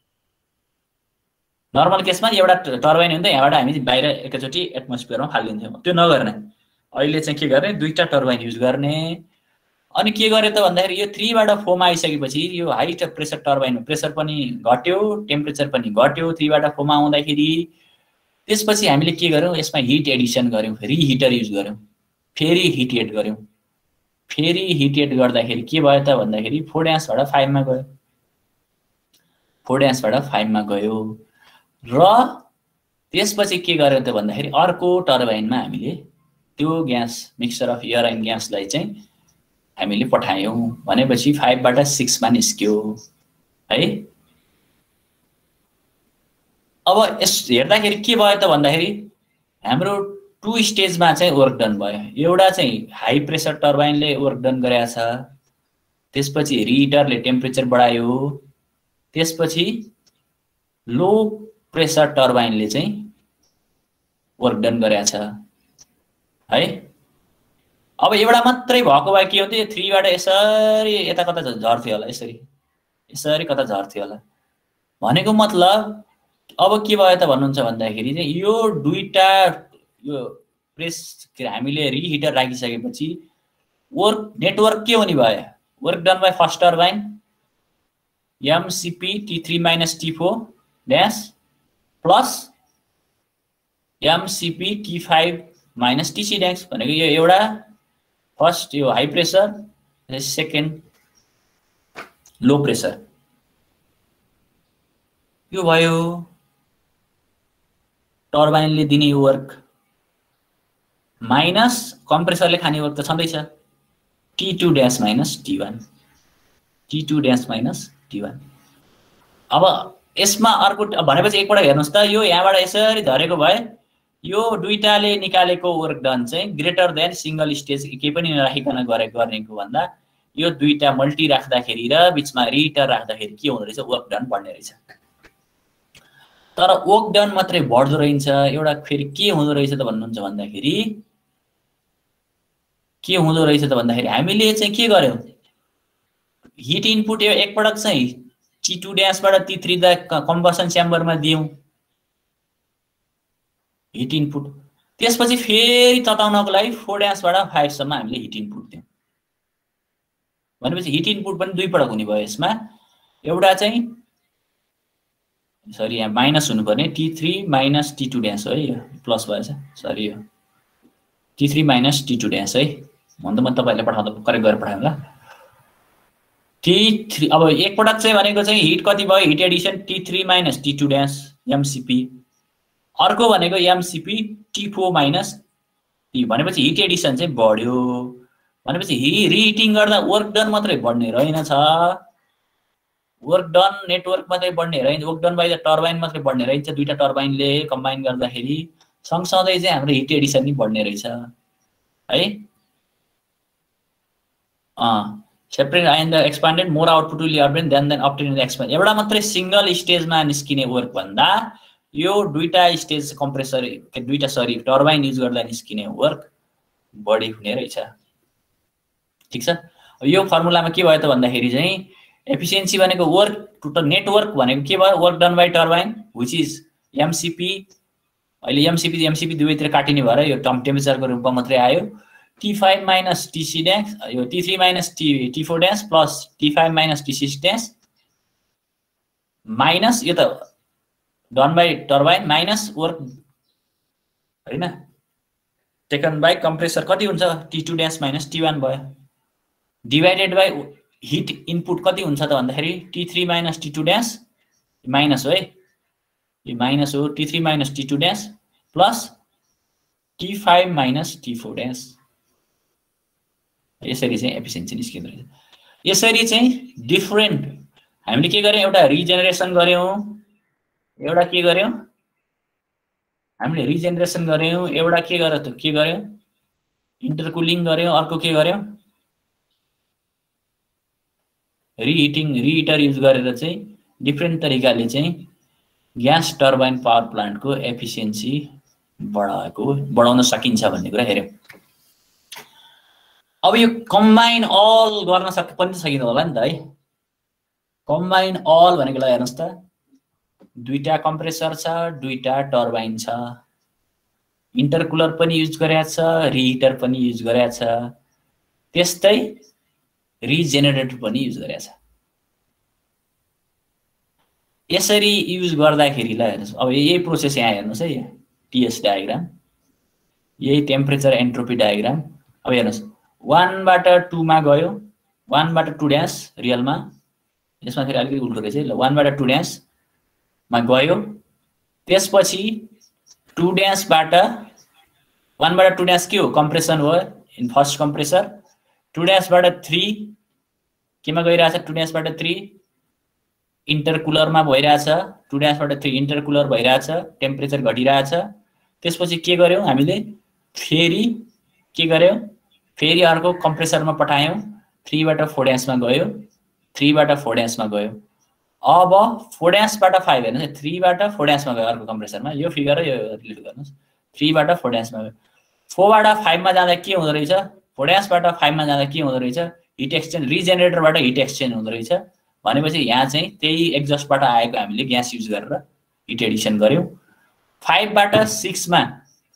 नर्मल केसमा एउटा टर्बाइन हुन्छ, यहाँबाट हामी बाहिर एकैचोटी एटमोस्फियरमा फालिदिन्छौँ। त्यो नगर्ने, अहिले चाहिँ के गर्ने? दुईटा टर्बाइन युज गर्ने। अनि के गर्यो त भन्दाखेरि यो 3 बाट 4 मा आइसकेपछि यो हाई प्रेसर टर्बाइनमा प्रेसर पनि घट्यो, टेम्परेचर पनि घट्यो 3 बाट 4 मा आउँदाखेरि। त्यसपछि हामीले के गर्यौं? यसमा हिट एडिसन गर्यौं, रिहिटर युज गर्यौं, फेरि हिट एड गर्यौं। फेरि हिट एड गर्दाखेरि के भयो त भन्दाखेरि 4 बाट 5 मा गयो, 4 बाट 5 मा गयो। र त्यसपछि के गर्यो त भन्दाखेरि अर्को टर्बाइनमा हामीले त्यो gas mixture of air and ग्यासलाई चाहिँ हामीले पठायौं। भनेपछि 5 बाट 6 मा निस्क्यो है। अब यस हेर्दाखेरि के भयो त भन्दाखेरि हाम्रो 2 स्टेजमा चाहिँ वर्क डन भयो। एउटा चाहिँ हाई प्रेसर टर्बाइनले वर्क डन गरेको छ, त्यसपछि रिहिटरले टेम्परेचर बढायो, त्यसपछि लो प्रेसर टर्बाइनले चाहिँ वर्क डन गरेको छ है। अब एउटा मात्रै भएको भए के हुन्थ्यो? 3 बाट यसरी यता कता झर्थ्यो होला, यसरी कता झर्थ्यो होला। भनेको मतलब अब के भयो त भन्नुहुन्छ भन्दाखेरि चाहिँ यो दुईटा यो प्रेस हामीले रिहिटर राखिसकेपछि वर्क नेटवर्क के हुने भयो? Work done by first turbine MCP T3 - T4 dash plus MCP T5 - TC dash भनेको यो एउटा फर्स्ट यो high pressure, second low pressure, यो भयो टर्बाइनले दिने वर्क माइनस कम्प्रेसरले खाने वर्क त छँदैछ T2 dash - T1, T2 dash - T1। अब यसमा अर्को भनेपछि एकपल्ट हेर्नुस् त, यो यहाँबाट यसरी धरेको भए यो दुईटाले निकालेको वर्क डन चाहिँ ग्रेटर देन सिंगल स्टेज केही पनि नराखिकन गर्नेको भन्दा यो दुईटा मल्टी राख्दाखेरि र बीचमा रिहिटर राख्दाखेरि के हुँदो रहेछ? वर्क डन बढ्ने रहेछ। तर वर्क डन मात्रै बढ्दो रहेछ, एउटा फेरि के हुँदो रहेछ त भन्नुहुन्छ भन्दाखेरि के हुँदो रहेछ त भन्दाखेरि हामीले चाहिँ के गर्यौं हिट इनपुट एकपटक चाहिँ T2 बाट T3 दा कम्बसन च्याम्बरमा दियौं हिट इनपुट त्यसपछि फेरि तताउनको लागि 4' बाट 5 सम्म हामीले हिट इनपुट दियौं भनेपछि हिट इनपुट पनि दुई पटक हुने भयो यसमा एउटा चाहिँ सरी यहाँ माइनस हुनुपर्ने T3 - T2' हो है यो प्लस भएछ सरी यो T3 - T2' है म तपाईहरुले पठाउँदा करेक्ट गरेर पठाएँ ल T3 अब एक पटक चाहिँ भनेको चाहिँ हिट कति भयो hit Edison T3 - T2' MCP अर्को भनेको MCP T4 - T भनेपछि हिट एडिसन चाहिँ बढ्यो भनेपछि रिहिटिङ गर्दा वर्क डन मात्रै बढ्ने रहेनछ वर्क डन नेटवर्क मात्रै बढ्ने रहेन work done by the turbine मात्रै बढ्ने रहेछ दुईटा टर्बाइनले कम्बाइन गर्दाखेरि सँगसँगै चाहिँ हाम्रो हिट एडिसन नि बढ्ने रहेछ है separate and the expanded more output will अर्बन देन अब्टेन द एक्सपान्ड एउटा मात्रै सिंगल स्टेजमा निस्किने वर्क भन्दा यो दुईटा स्टेज कम्प्रेसर दुईटा सरी टर्बाइन युज गर्दा निस्किने वर्क बढी हुने रहेछ ठीक छ यो फर्मुलामा के भयो त भन्दाखेरि चाहिँ एफिसिएन्सी भनेको वर्क टोटल नेटवर्क भनेको के भयो work done by turbine which is MCP अहिले MCP दुवैतिर काटिने भएर यो टेम्परेचरको रूपमा मात्रै आयो T5 - TC' यो T3 - T4' plus T5 - T6' minus यो त done by turbine minus work हैन टेकन बाइ कम्प्रेसर कति हुन्छ T2' - T1 भयो डिवाइडेड बाइ हिट इनपुट कति हुन्छ त भन्दाखेरि T3 - T2' माइनस हो है यो माइनस हो T3 - T2' plus T5 - T4' यसरी चाहिँ एफिसिएन्सी निस्किँदो रहेछ यसरी चाहिँ डिफरेन्ट हामीले के गर्यौं एउटा रिजेनेरेसन गर्यौं एउटा के गर्यौं हामीले रिजेनेरेसन गर्यौं एउटा के गर्यौं इन्टरकुलिङ गर्यौं अर्को के गर्यौं रिहिटर युज गरेर चाहिँ डिफरेन्ट तरिकाले चाहिँ ग्यास टर्बाइन पावर प्लान्टको एफिसिएन्सी बढाउन सकिन्छ भन्ने कुरा हेर्यौं अब यो कम्बाइन अल गर्न पनि सकिन्छ होला नि त है कम्बाइन अल भनेको ल हेर्नुस् त दुईटा कम्प्रेसर छ दुईटा टर्बाइन छ इन्टरकुलर पनि युज गरेको छ रिहिटर पनि युज गरेको छ त्यस्तै रिजेनेरेटर पनि युज गरेको छ यसरी युज गर्दाखेरि ल हेर्नुस् अब यही प्रोसेस यहाँ हेर्नुस् है TS डायग्राम यही टेम्परेचर एन्ट्रोपी डायग्राम अब हेर्नुस् 1 बाट 2 मा गयो 1 बाट 2' रियलमा यसमा फेरि अलिकति उल्टो रहेछ ल 1 बाट 2' मा गयो त्यसपछि 2' बाट 1 बाट 2' के हो कम्प्रेसन हो इन फर्स्ट कम्प्रेसर 2' बाट 3 केमा गइराछ 2' बाट 3 इन्टरकुलरमा भइराछ 2' बाट 3 इन्टरकुलर भइराछ टेम्परेचर घटिराछ त्यसपछि के गर्यौं हामीले फेरि के गर्यौं फेरि अर्को कम्प्रेसरमा पठायौं 3 बाट 4' मा गयो 3 बाट 4' मा गयो अब 4' बाट 5 हेर्नुस् 3 बाट 4' मा गयो अर्को कम्प्रेसरमा यो फिगर यो रिलेट गर्नुस् 3 बाट 4' मा गयो 4 बाट 5 मा जाँदा के हुँदो रहेछ 4' बाट 5 मा जाँदा के हुँदो रहेछ हिट एक्सचेन्ज रिजेनेरेटरबाट हिट एक्सचेन्ज हुँदो रहेछ भनेपछि यहाँ चाहिँ त्यही एक्जस्टबाट आएको हामीले ग्यास युज गरेर हिट एडिसन गर्यौं 5 बाट 6 मा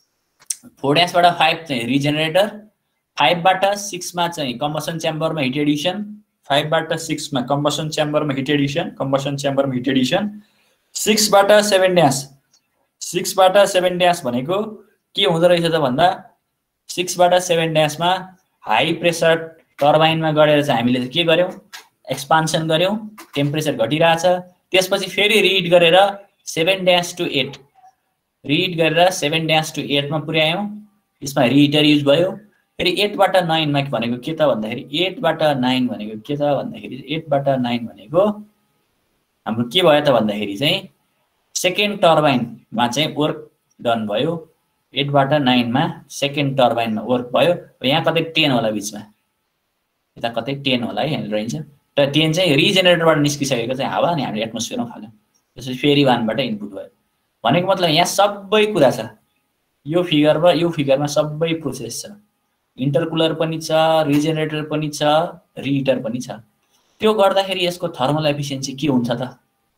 4' बाट 5 चाहिँ रिजेनेरेटर 5 बाट 6 मा चाहिँ कम्बसन च्याम्बरमा हिट एडिसन 5 बाट 6 मा कम्बसन च्याम्बरमा हिट एडिसन 6 बाट 7' 6 बाट 7' भनेको के हुँदो रहेछ त भन्दा 6 बाट 7' मा हाई प्रेसर टर्बाइनमा गएर चाहिँ हामीले के गर्यौं एक्सपान्सन गर्यौं टेम्परेचर घटिराछ त्यसपछि फेरि रिहिट गरेर 7' to 8 रिहिट गरेर 7' to 8 मा पुर्यायौं यसमा रिहिटर युज भयो फेरि 8 बाट 9 मा भनेको के त भन्दाखेरि 8 बाट 9 भनेको के त भन्दाखेरि 8 बाट 9 भनेको हाम्रो के भयो त भन्दाखेरि चाहिँ सेकेन्ड टर्बाइनमा चाहिँ वर्क डन भयो 8 बाट 9 मा सेकेन्ड टर्बाइनमा वर्क भयो यहाँ कतै 10 होला बीचमा यता कतै 10 होला है रहन्छ र 10 चाहिँ रिजेनेरेटरबाट निस्किसकेको चाहिँ हावा अनि हामीले एटमोस्फियरमा फाल्यौं त्यसपछि फेरि 1 बाट इनपुट भयो भनेको मतलब यहाँ सबै कुरा छ यो फिगरमा सबै प्रोसेस छ इन्टरकुलर पनि छ, रिजेनेरेटर पनि छ, रिहिटर पनि छ। त्यो गर्दाखेरि यसको थर्मल एफिसिएन्सी के हुन्छ त?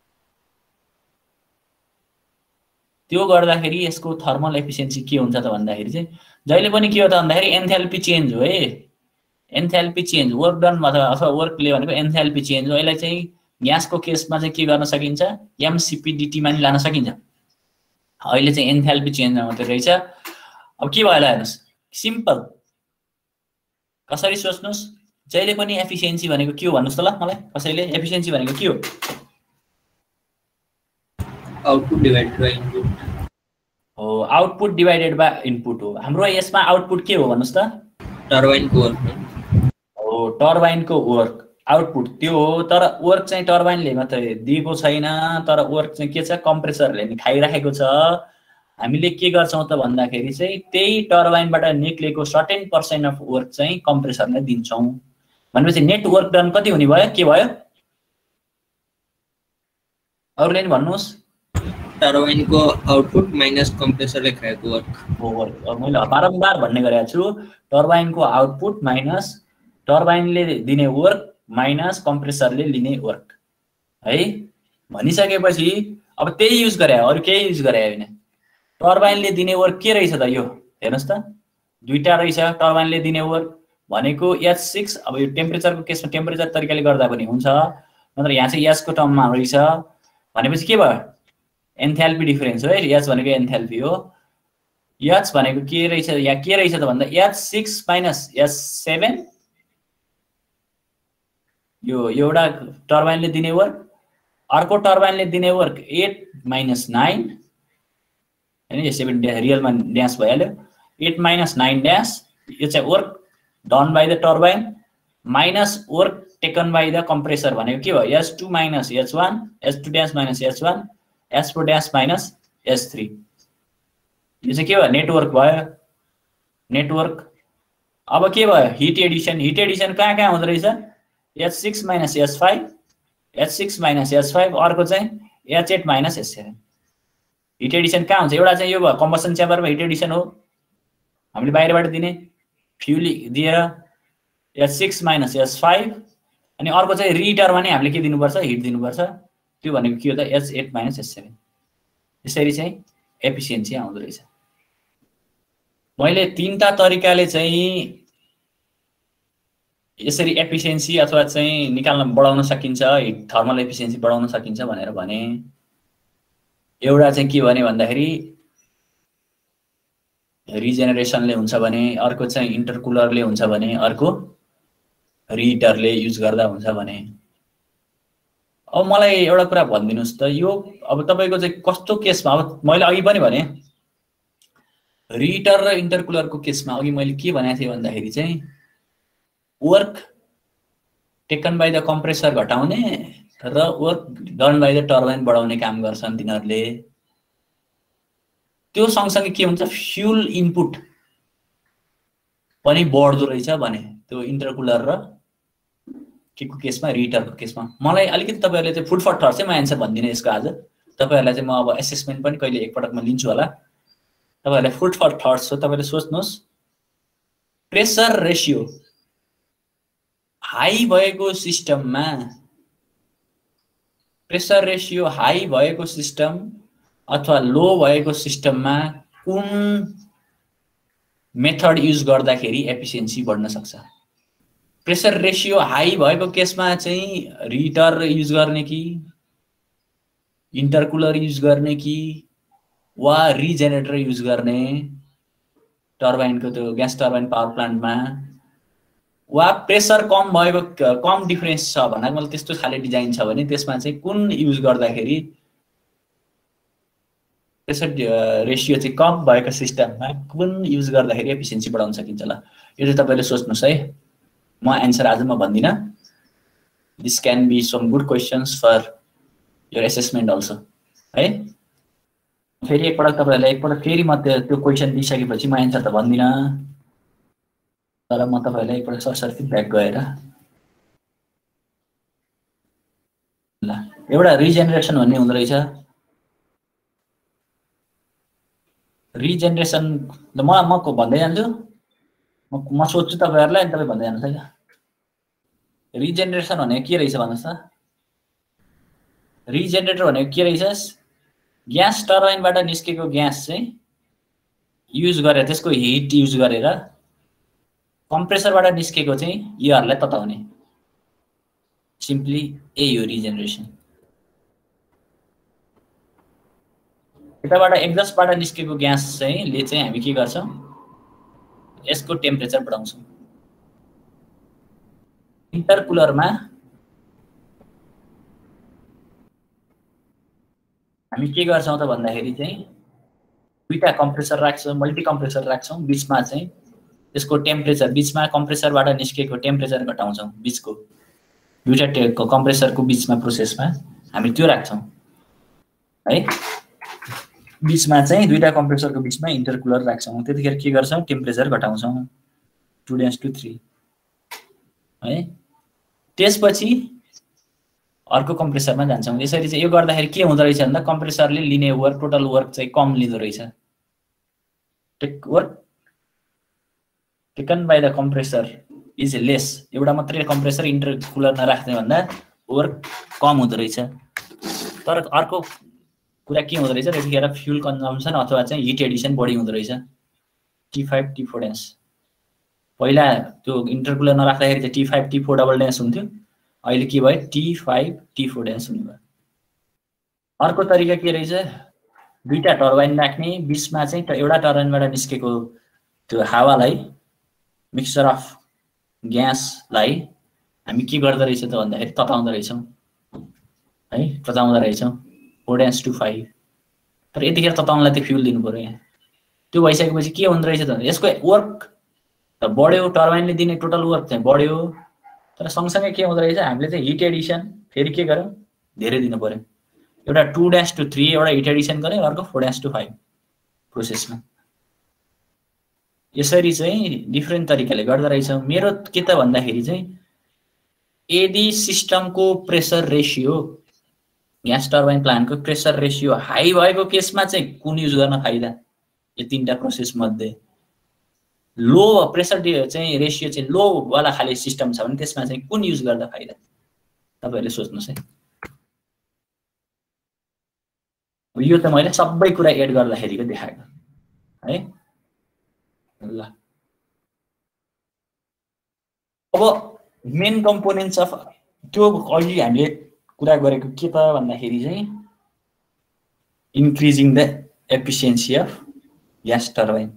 त्यो गर्दाखेरि यसको थर्मल एफिसिएन्सी के हुन्छ त भन्दाखेरि चाहिँ जहिले पनि के हो त भन्दाखेरि एन्थाल्पी चेन्ज हो है। एन्थाल्पी चेन्ज, वर्क डन अथवा वर्कले भनेको एन्थाल्पी चेन्ज हो। यसलाई चाहिँ ग्यासको केसमा चाहिँ के गर्न सकिन्छ? एमसिपी मा नि लान सकिन्छ। अहिले चाहिँ एन्थाल्पी चेन्जमा मात्रै रहेछ। अब के भयो हेर्नुस्, सिम्पल कसरी सोच्नुस्, जहिले पनि एफिसिएन्सी भनेको के हो भन्नुस् त ल मलाई कसैले। एफिसिएन्सी भनेको के हो? आउटपुट डिवाइडेड बाइ इनपुट हो, आउटपुट डिवाइडेड बाइ इनपुट हो। हाम्रो यसमा आउटपुट के हो भन्नुस् त? टर्बाइनको वर्क हो, टर्बाइनको वर्क आउटपुट त्यो हो। तर वर्क चाहिँ टर्बाइनले मात्रै दिएको छैन, तर वर्क चाहिँ के छ? कम्प्रेसरले नि खाइराखेको छ। हामीले के गर्छौं त भन्दाखेरि चाहिँ त्यही टर्बाइनबाट निक्लेको सर्टेन पर्सेन्ट अफ वर्क चाहिँ कम्प्रेसरलाई दिन्छौं। भनेपछि नेट वर्क डन कति हुने भयो? के भयो? अरूले नि भन्नुस्। टर्बाइनको आउटपुट माइनस कम्प्रेसरले खाएको वर्क हो। मैले बारम्बार भन्ने गरेको छु, टर्बाइनको आउटपुट माइनस टर्बाइनले दिने वर्क माइनस कम्प्रेसरले लिने वर्क है। भनिसकेपछि अब त्यही युज गरे, अरु केही युज गरे हैन। टर्बाइनले दिने वर्क के रहेछ त? यो हेर्नुस् त, दुईटा रहेछ टर्बाइनले दिने वर्क भनेको H6। अब यो टेम्परेचरको केसमा टेम्परेचर तरिकाले गर्दा पनि हुन्छ, नत्र यहाँ चाहिँ H को टर्ममा रहेछ। भनेपछि के भयो? एन्थाल्पी डिफरेन्स हो है। H भनेको एन्थाल्पी हो। H भनेको के रहेछ? यहाँ के रहेछ त भन्दा H6 माइनस H7, यो एउटा टर्बाइनले दिने वर्क, अर्को टर्बाइनले दिने वर्क 8 माइनस 9 हैन, यो 7 रियलमा ड्यास भइहाल्यो। 8 माइनस 9 ड्यास, यो चाहिँ work done by the turbine minus work taken by the compressor भनेको के भयो? H2 minus H1, H2 dash minus H1, H4 dash minus H3। यो चाहिँ के भयो? नेटवर्क भयो, नेटवर्क। अब के भयो? Hit Edison. हिट एडिसन कहाँ कहाँ हुँदो रहेछ? H6 minus H5, H6 minus H5, अर्को चाहिँ H8 minus H7। Hit Edison कहाँ हुन्छ? एउटा चाहिँ यो भयो कम्बसन च्याम्बरमा हिट एडिसन हो, हामीले बाहिरबाट दिने फ्युल दिएर H6 माइनस H5, अनि अर्को चाहिँ रिहिटरमा नि हामीले के दिनुपर्छ? हिट दिनुपर्छ। त्यो भनेको के हो त? H8 minus H7। यसरी चाहिँ एफिसिएन्सी आउँदो रहेछ। मैले तीनटा तरिकाले चाहिँ यसरी एफिसिएन्सी अथवा चाहिँ निकाल्न बढाउन सकिन्छ, हिट थर्मल एफिसिएन्सी बढाउन सकिन्छ भनेर भने। एउटा चाहिँ के भने भन्दाखेरि रिजेनेरेसनले हुन्छ भने, अर्को चाहिँ इन्टरकुलरले हुन्छ भने, अर्को रिहिटरले युज गर्दा हुन्छ भने। अब मलाई एउटा कुरा भनिदिनुस् त, यो अब तपाईको चाहिँ कस्तो केसमा? अब मैले अघि पनि भने रिहिटर र इन्टरकुलरको केसमा अघि मैले के भनेको थिएँ भन्दाखेरि चाहिँ work taken by the compressor घटाउने र work done by the turbine बढाउने काम गर्छन् तिनीहरूले। त्यो सँगसँगै के हुन्छ? फ्युल इनपुट पनि बढ्दो रहेछ भने त्यो इन्टरकुलर र के को केसमा? रिहिटरको केसमा। मलाई अलिकति तपाईहरुले चाहिँ फुड फर थट चाहिँ म एन्सर भन्दिनँ यसको आज। तपाईहरुलाई चाहिँ म अब असेसमेन्ट पनि कहिले एकपटक म लिन्छु होला। तपाईहरुलाई फुड फर थट्स हो, तपाईले सोच्नुस्। प्रेसर रेशियो हाई भएको सिस्टममा, प्रेसर रेशियो हाई भएको सिस्टम अथवा लो भएको सिस्टममा कुन मेथड युज गर्दाखेरि एफिसिएन्सी बढ्न सक्छ? प्रेसर रेशियो हाई भएको केसमा चाहिँ रिहिटर युज गर्ने कि इन्टरकुलर युज गर्ने कि वा रिजेनेरेटर युज गर्ने टर्बाइनको त्यो ग्यास टर्बाइन पावर प्लान्टमा, वा प्रेसर कम भएको कम डिफरेन्स छ भन्दा मतलब त्यस्तो खाले डिजाइन छ भने त्यसमा चाहिँ कुन युज गर्दाखेरि प्रेसर रेशियो चाहिँ कम भएको सिस्टममा कुन युज गर्दाखेरि एफिसिएन्सी बढाउन सकिन्छ? ल यो चाहिँ तपाईले सोच्नुस् है। म एन्सर आज म भन्दिनँ। This can be some good questions for your assessment also है। फेरि एकपटक तपाईहरुलाई एकपटक फेरि म त्यो क्वेशन दिइसकेपछि म एन्सर त भन्दिनँ, तर म तपाईहरुलाई एकपटक सरसर्ती ब्याक गएर ल एउटा रिजेनेरेसन भन्ने हुँदो रहेछ। रिजेनेरेसन म भन्दै जान्छु। म सोध्छु तपाईहरुलाई अनि तपाई भन्दै जानुस् है। रिजेनेरेसन भनेको के रहेछ भन्नुस् त? रिजेनेरेटर भनेको के रहेछ? ग्यास टर्बाइनबाट निस्केको ग्यास चाहिँ युज गरेर त्यसको हिट युज गरेर कम्प्रेसरबाट निस्केको चाहिँ एयरलाई तताउने। सिम्पली यही हो रिजेनेरेसन। यताबाट एक्जस्टबाट निस्केको ग्यास चाहिँ ले चाहिँ हामी के गर्छौं? यसको टेम्परेचर बढाउँछौं। इन्टरकुलरमा हामी के गर्छौं त भन्दाखेरि चाहिँ दुईटा कम्प्रेसर राख्छौं, मल्टी कम्प्रेसर राख्छौं, बीचमा चाहिँ यसको टेम्परेचर बीचमा कम्प्रेसरबाट निस्केको टेम्परेचर घटाउँछौं। बीचको दुईटा कम्प्रेसरको बीचमा प्रोसेसमा हामी त्यो राख्छौं है। बीचमा चाहिँ दुईटा कम्प्रेसरको बीचमा इन्टरकुलर राख्छौं। त्यतिखेर के गर्छौं? टेम्परेचर घटाउँछौं 2:3 है। त्यसपछि अर्को कम्प्रेसरमा जान्छौं। यसरी चाहिँ यो गर्दाखेरि के हुँदो रहेछ भन्दा कम्प्रेसरले लिने वर्क टोटल वर्क चाहिँ कम लिँदो रहेछ। Work taken by the compressor is less. एउटा मात्रै कम्प्रेसर इन्टरकुलर नराख्ने भन्दा वर्क कम हुँदो रहेछ। तर अर्को कुरा के हुँदो रहेछ त्यतिखेर फ्युल कन्जम्पसन अथवा चाहिँ हिट एडिसन बढी हुँदो रहेछ। T5 T4 dash. पहिला त्यो इन्टरकुलर नराख्दाखेरि चाहिँ T5 T4 डबल ड्यास हुन्थ्यो। अहिले के भयो? T5 T4 ड्यास हुने भयो। अर्को तरिका के रहेछ? दुईटा टर्बाइन राख्ने, बीचमा चाहिँ एउटा टर्बाइनबाट निस्केको त्यो हावालाई मिक्सचर अफ ग्यासलाई हामी के गर्दो रहेछ त भन्दाखेरि तताउँदो रहेछौं है। तताउँदो रहेछौं 4:5। तर यतिखेर तताउनलाई त्यो फ्युल दिनु पर्यो। यहाँ त्यो भइसकेपछि के हुँदो रहेछ त यसको वर्क त बढ्यो, टर्बाइनले दिने टोटल वर्क चाहिँ बढ्यो। तर सँगसँगै के हुँदो रहेछ? हामीले चाहिँ हिट एडिसन फेरि के गर्यौं? धेरै दिनु पर्यो। एउटा 2:3 एउटा हिट एडिसन गर्यो, अर्को 4:5 प्रोसेसमा। यसरी चाहिँ डिफरेन्ट तरिकाले गर्दा रहेछौं। मेरो के त भन्दाखेरि चाहिँ यदि सिस्टमको प्रेसर रेशियो ग्यास टर्बाइन प्लान्टको प्रेसर रेशियो हाई भएको केसमा चाहिँ कुन युज गर्न फाइदा? यो तीनटा प्रोसेस मध्ये लो प्रेसर चाहिँ रेशियो चाहिँ लो वाला खाली सिस्टम छ भने त्यसमा चाहिँ कुन युज गर्दा फाइदा? तपाईहरुले सोच्नुस् है। यो त मैले सबै कुरा एड गर्दाखेरिको देखाएको है। ल अब मेन कम्पोनेन्ट्स अफ त्यो अहिले हामीले कुरा गरेको के त भन्दाखेरि चाहिँ increasing the efficiency of gas turbine.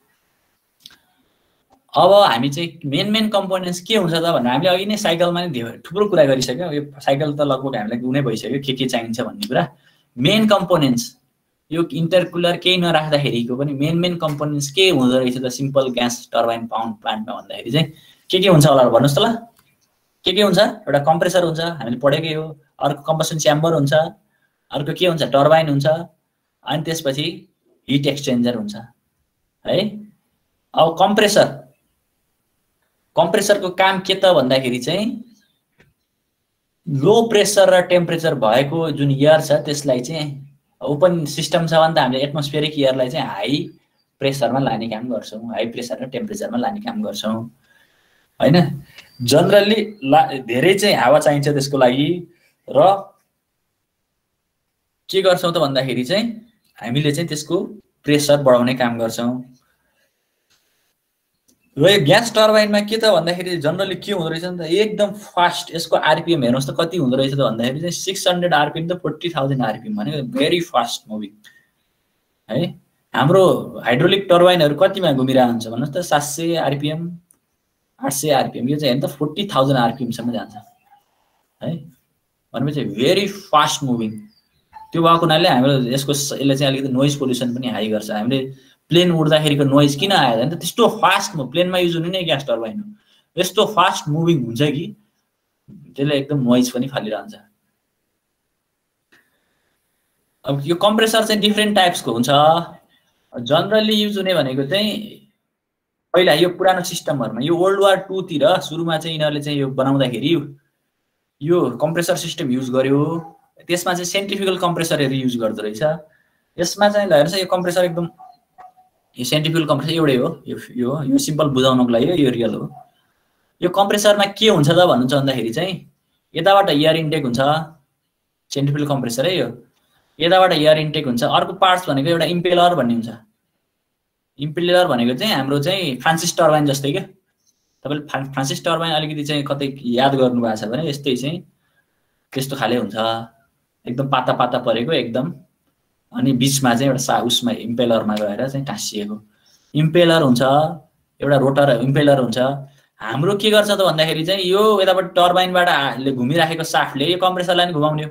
अब हामी चाहिँ मेन कम्पोनेन्ट्स के हुन्छ त भन्दा हामीले अघि नै साइकलमा नै थुप्रो कुरा गरिसक्यौं। यो साइकल त लगभग हामीलाई गुनै भइसक्यो के चाहिन्छ भन्ने कुरा। मेन कम्पोनेन्ट्स यो इन्टरकुलर केही नराख्दाखेरिको पनि मेन कम्पोनेन्ट्स के हुँदो रहेछ त सिम्पल ग्यास टर्बाइन प्लान्टमा भन्दाखेरि चाहिँ के हुन्छ होला भन्नुस् त ल? के हुन्छ? एउटा कम्प्रेसर हुन्छ, हामीले पढेकै हो। अर्को कम्बसन च्याम्बर हुन्छ, अर्को के हुन्छ? टर्बाइन हुन्छ, अनि त्यसपछि हिट एक्सचेन्जर हुन्छ है। अब कम्प्रेसरको काम के त भन्दाखेरि चाहिँ लो प्रेसर र टेम्परेचर भएको जुन एयर छ त्यसलाई चाहिँ ओपन सिस्टम छ भने त हामीले एटमोस्फियरिक एयरलाई चाहिँ हाई प्रेसरमा लाने काम गर्छौं, हाई प्रेसर र टेम्परेचरमा लाने काम गर्छौं हैन। जनरली धेरै चाहिँ हावा चाहिन्छ त्यसको लागि र के गर्छौं त भन्दाखेरि चाहिँ हामीले चाहिँ त्यसको प्रेसर बढाउने काम गर्छौं। र यो ग्यास टर्बाइनमा के त भन्दाखेरि जनरली के हुँदो रहेछ नि त एकदम फास्ट यसको आरपीएम हेर्नुस् त कति हुँदो रहेछ त भन्दाखेरि चाहिँ 600 आरपीएम त 40,000 आरपीएम भने भेरी फास्ट मुभिङ है। हाम्रो हाइड्रोलिक टर्बाइनहरु कतिमा घुमिरहन्छ भन्नुस् त 700 आरपीएम 800 आरपीएम। यो चाहिँ हेर्नु त 40,000 आरपीएम सम्म जान्छ है। भनेपछि भेरी फास्ट मुभिङ। त्यो भएको हुनाले हाम्रो यसको यसले चाहिँ अलिकति नोइज पोल्युसन पनि हाई गर्छ। हामीले प्लेन उड्दाखेरिको नोइज किन आयो भने त्यस्तो फास्ट प्लेनमा युज हुने नै ग्यास टर्बाइन हो। यस्तो फास्ट मुभिङ हुन्छ कि त्यसले एकदम नोइज पनि फालिरहन्छ। अब यो कम्प्रेसर चाहिँ डिफरेन्ट टाइप्सको हुन्छ। जनरली युज हुने भनेको चाहिँ पहिला यो पुरानो सिस्टमहरुमा यो वर्ल्ड वार 2 तिर सुरुमा चाहिँ यिनीहरुले चाहिँ यो बनाउँदाखेरि यो कम्प्रेसर सिस्टम युज गर्यो। त्यसमा चाहिँ सेन्ट्रिफ्युगल कम्प्रेसरहरु युज गर्दो रहेछ। यसमा चाहिँ हेर्नुस् यो कम्प्रेसर एकदम यो सेन्ट्रिफ्युगल कम्प्रेसर एउटै हो, यो सिम्पल बुझाउनको लागि यो रियल हो। यो कम्प्रेसरमा के हुन्छ त भन्नुहुन्छ भन्दाखेरि चाहिँ यताबाट एयर इन्टेक हुन्छ, सेन्ट्रिफ्युगल कम्प्रेसर है यो, यताबाट एयर इन्टेक हुन्छ। अर्को पार्ट्स भनेको एउटा इम्पेलर भन्ने हुन्छ। इम्पेलर भनेको चाहिँ हाम्रो चाहिँ फ्रान्सिस टर्बाइन जस्तै के, तपाईले फ्रान्सिस टर्बाइन अलिकति चाहिँ कतै याद गर्नु भएको छ भने यस्तै चाहिँ त्यस्तो खाले हुन्छ, एकदम पाता पाता परेको एकदम, अनि बीचमा चाहिँ एउटा उसमा इम्पेलरमा गएर चाहिँ टाँसिएको इम्पेलर हुन्छ, एउटा रोटर इम्पेलर हुन्छ। हाम्रो के गर्छ त भन्दाखेरि चाहिँ यो यताबाट टर्बाइनबाट घुमिराखेको साफ्टले यो कम्प्रेसरलाई नि घुमाउने हो।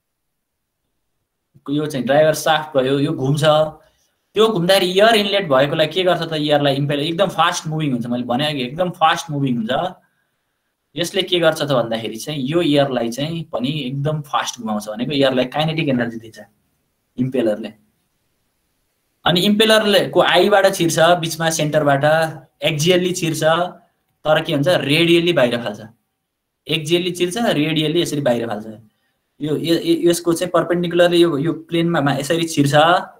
यो चाहिँ ड्राइभर साफ्ट भयो, यो घुम्छ, त्यो घुम्दाखेरि एयर इनलेट भएकोलाई के गर्छ त एयरलाई इम्पेलर एकदम फास्ट मुभिङ हुन्छ, मैले भने कि एकदम फास्ट मुभिङ हुन्छ। यसले के गर्छ त भन्दाखेरि चाहिँ यो एयरलाई चाहिँ पनि एकदम फास्ट घुमाउँछ, भनेको एयरलाई काइनेटिक एनर्जी दिन्छ इम्पेलरले। अनि इम्पेलरले को आईबाट छिर्छ, बीचमा सेन्टरबाट एक्जियली छिर्छ, तर के हुन्छ रेडियली बाहिर फाल्छ। एक्जियली छिर्छ, रेडियली यसरी बाहिर फाल्छ। यो यसको चाहिँ परपेन्डिकुलरली यो प्लेनमा यसरी छिर्छ।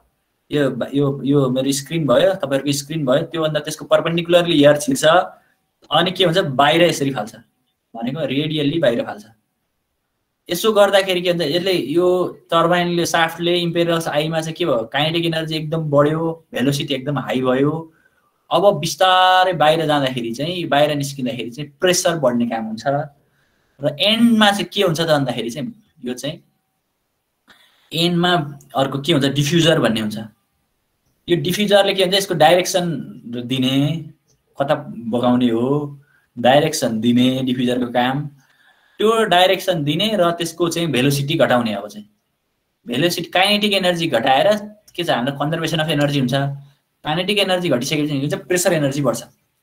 यो मेरो स्क्रिन भयो, तपाईहरुको स्क्रिन भयो, त्यो भन्दा त्यसको परपेन्डिकुलरली एयर छिर्छ, अनि के हुन्छ बाहिर यसरी फाल्छ, भनेको रेडियली बाहिर फाल्छ। यसो गर्दाखेरि के हुन्छ, यसले यो टर्बाइनले साफ्टले इम्पेलर आईमा चाहिँ के भयो, काइनेटिक एनर्जी एकदम बढ्यो, भेलोसिटी एकदम हाई भयो। अब बिस्तारै बाहिर जाँदाखेरि चाहिँ, बाहिर निस्किँदाखेरि चाहिँ प्रेसर बढ्ने काम हुन्छ। र एन्डमा चाहिँ के हुन्छ त भन्दाखेरि चाहिँ यो चाहिँ एन्डमा अर्को के हुन्छ, डिफ्युजर भन्ने हुन्छ। यो डिफ्युजरले के हुन्छ, यसको डाइरेक्सन दिने, कता बगाउने हो, डाइरेक्सन दिने डिफ्युजरको काम, त्यो डाइरेक्सन दिने र त्यसको चाहिँ भेलोसिटी घटाउने। अब चाहिँ भेलोसिटी काइनेटिक एनर्जी घटाएर के छ, हाम्रो कन्जर्भेसन अफ एनर्जी हुन्छ। काइनेटिक एनर्जी घटिसकेपछि यो चाहिँ प्रेसर एनर्जी बढ्छ।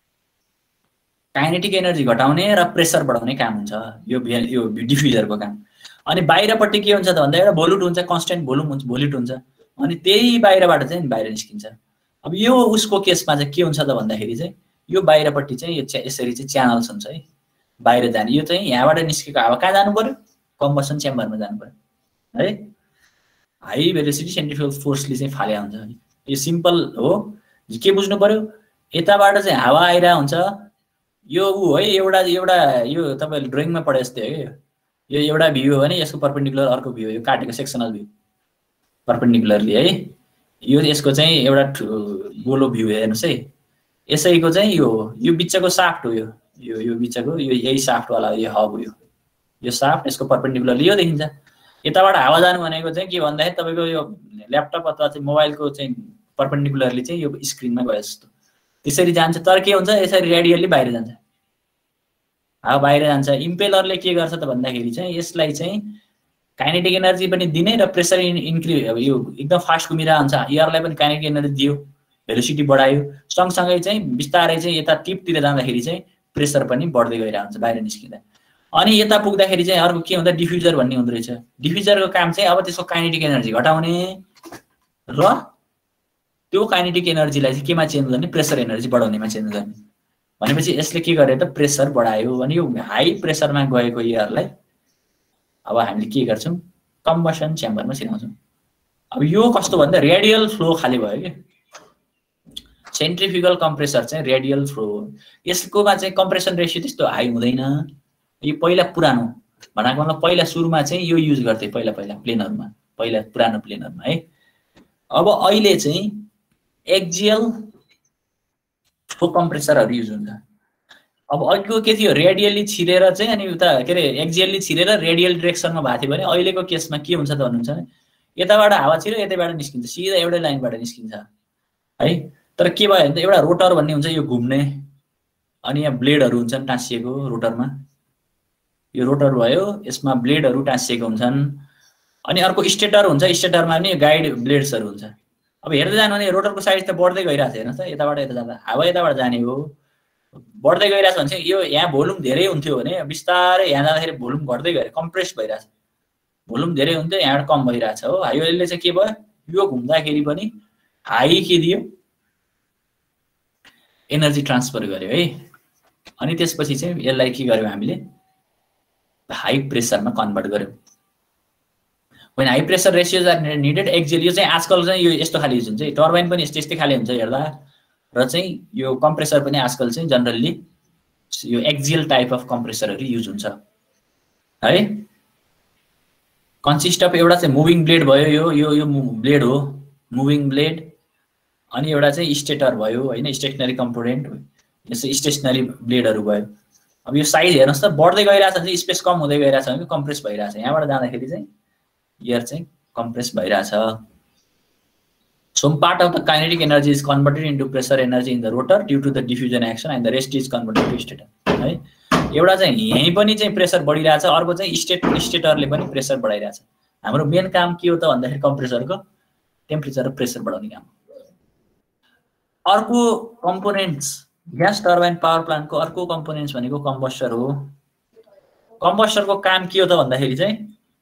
काइनेटिक एनर्जी घटाउने र प्रेसर बढाउने काम हुन्छ यो डिफ्युजरको काम। अनि बाहिरपट्टि के हुन्छ त भन्दा एउटा भोल्युट हुन्छ, कन्स्टेन्ट भोल्युट हुन्छ, अनि त्यही बाहिरबाट चाहिँ बाहिर निस्किन्छ। अब यो उसको केसमा चाहिँ के हुन्छ त भन्दाखेरि चाहिँ यो बाहिरपट्टि चाहिँ यो यसरी चाहिँ च्यानल्स हुन्छ है, बाहिर जाने। यो चाहिँ यहाँबाट निस्केको हावा कहाँ जानु पर्यो, कम्बसन च्याम्बरमा जानु पर्यो है। हाई भेलोसिटी सेन्ट्रिफ्युगल फोर्सले चाहिँ फाल्या हुन्छ। यो सिम्पल हो, के बुझ्नु पर्यो, यताबाट चाहिँ हावा आइरा हुन्छ। यो है एउटा यो तपाईले ड्रइङमा पढे जस्तै हो। यो एउटा भ्यू हो भने यसको परपेन्डिकुलर अर्को भ्यू हो, यो काटेको सेक्सनल भ्यू परपेन्डिकुलरली है। यो यसको चाहिँ एउटा गोलो भ्यू हेर्नुस् है। यसैको चाहिँ यो बिचको साफ्ट हो, यो बिचको यही साफ्ट वाला यो हब हो, यो साफ्ट, यसको परपेन्डिकुलरली यो देखिन्छ। यताबाट हावा जानु भनेको चाहिँ के भन्दाखेरि तपाईको यो ल्यापटप अथवा चाहिँ मोबाइलको चाहिँ परपेन्डिकुलरली चाहिँ यो स्क्रिनमा गए जस्तो त्यसरी जान्छ। तर के हुन्छ, यसरी रेडियली बाहिर जान्छ, हावा बाहिर जान्छ। इम्पेलरले के गर्छ त भन्दाखेरि चाहिँ यसलाई चाहिँ काइनेटिक एनर्जी पनि दिने र प्रेसर इन्क्रिज, अब यो एकदम फास्ट घुमिरहेको हुन्छ, एयरलाई पनि काइनेटिक एनर्जी दियो, भेलोसिटी बढायो, सँगसँगै चाहिँ बिस्तारै चाहिँ यता टिपतिर जाँदाखेरि चाहिँ प्रेसर पनि बढ्दै गइरहेको हुन्छ बाहिर निस्किँदा। अनि यता पुग्दाखेरि चाहिँ अर्को के हुन्छ, डिफ्युजर भन्ने हुँदो रहेछ। डिफ्युजरको काम चाहिँ अब त्यसको काइनेटिक एनर्जी घटाउने र त्यो काइनेटिक एनर्जीलाई चाहिँ केमा चेन्ज गर्ने, प्रेसर एनर्जी बढाउनेमा चेन्ज गर्ने। भनेपछि यसले के गर्यो त, प्रेसर बढायो। अनि यो हाई प्रेसरमा गएको एयरलाई अब हामीले के गर्छौँ, कम्बसन च्याम्बरमा छिराउँछौँ। अब यो कस्तो भन्दा रेडियल फ्लो खाली भयो कि, सेन्ट्रिफ्युगल कम्प्रेसर चाहिँ रेडियल फ्लो हो। यसकोमा चाहिँ कम्प्रेसन रेसियो त्यस्तो हाई हुँदैन। यो पहिला पुरानो भनेको मतलब पहिला सुरुमा चाहिँ यो युज गर्थे, पहिला प्लेनहरुमा, पहिला पुरानो प्लेनहरुमा है। अब अहिले चाहिँ एक्जियल फ्लो कम्प्रेसरहरु युज हुन्छ। अब अघिको के थियो, रेडियली छिरेर चाहिँ अनि उता के रे एक्जियली छिरेर रेडियल डाइरेक्सनमा भएको थियो भने अहिलेको केसमा के हुन्छ त भन्नुहुन्छ भने यताबाट हावा छिर्यो, यतैबाट निस्किन्छ, सिधा एउटै लाइनबाट निस्किन्छ है। तर के भयो भने त एउटा रोटर भन्ने हुन्छ यो घुम्ने, अनि यहाँ ब्लेडहरु हुन्छन् टाँसिएको रोटरमा, यो रोटर भयो, यसमा ब्लेडहरु टाँसिएको हुन्छन्। अनि अर्को स्टेटर हुन्छ, स्टेटरमा पनि गाइड ब्लेड्सहरु हुन्छ। अब हेर्दै जानु भने रोटरको साइज त बढ्दै गइरहेछ, हेर्नुस् त, यताबाट यता जाँदा हावा यताबाट जाने हो, बढ्दै गइरहेछ भने चाहिँ यो यहाँ भोल्युम धेरै हुन्थ्यो भने बिस्तारै यहाँ जाँदाखेरि भोल्युम घट्दै गएर कम्प्रेस भइरहेछ, भोल्युम धेरै हुन्थ्यो यहाँ कम भइरहेछ हो। यसले चाहिँ के भयो, यो घुम्दाखेरि पनि हाई के दियो, एनर्जी ट्रान्सफर गर्यो है। अनि त्यसपछि चाहिँ यसलाई के गर्यो, हामीले हाई प्रेसरमा कन्भर्ट गर्यो। when high pressure ratios are needed, axial, यो चाहिँ आजकल चाहिँ यो यस्तो खाली युज हुन्छ, टर्बाइन पनि यस्तै खाली हुन्छ हेर्दा। र चाहिँ यो कम्प्रेसर पनि आजकल चाहिँ जनरली यो एक्सियल टाइप अफ कम्प्रेसरहरु युज हुन्छ है। कन्सिस्ट अफ एउटा चाहिँ मुभिङ ब्लेड भयो, यो ब्लेड हो मुभिङ ब्लेड, अनि एउटा चाहिँ स्टेटर भयो हैन, स्टेशनरी कम्पोनेन्ट, यसो स्टेशनरी ब्लेडहरु भयो। अब यो साइज हेर्नुस् त बढ्दै गइरहेछ चाहिँ स्पेस कम हुँदै गइरहेछ भने कम्प्रेस भइरहेछ, यहाँबाट जाँदाखेरि चाहिँ एयर चाहिँ कम्प्रेस भइरहेछ। Some part of the kinetic energy is converted into pressure energy in the rotor due to the diffusion action and the rest is converted to stator है। एउटा चाहिँ यही पनि चाहिँ प्रेसर बढिरहेछ, अर्को चाहिँ स्टेटरले पनि प्रेसर बढाइरहेछ। हाम्रो मेन काम के हो त भन्दाखेरि कम्प्रेसरको टेम्परेचर र प्रेसर बढाउने काम। अर्को कम्पोनेन्ट्स ग्यास टर्बाइन पावर प्लान्टको अर्को कम्पोनेन्ट्स भनेको कम्बस्टर हो। कम्बस्टरको काम के हो त भन्दाखेरि चाहिँ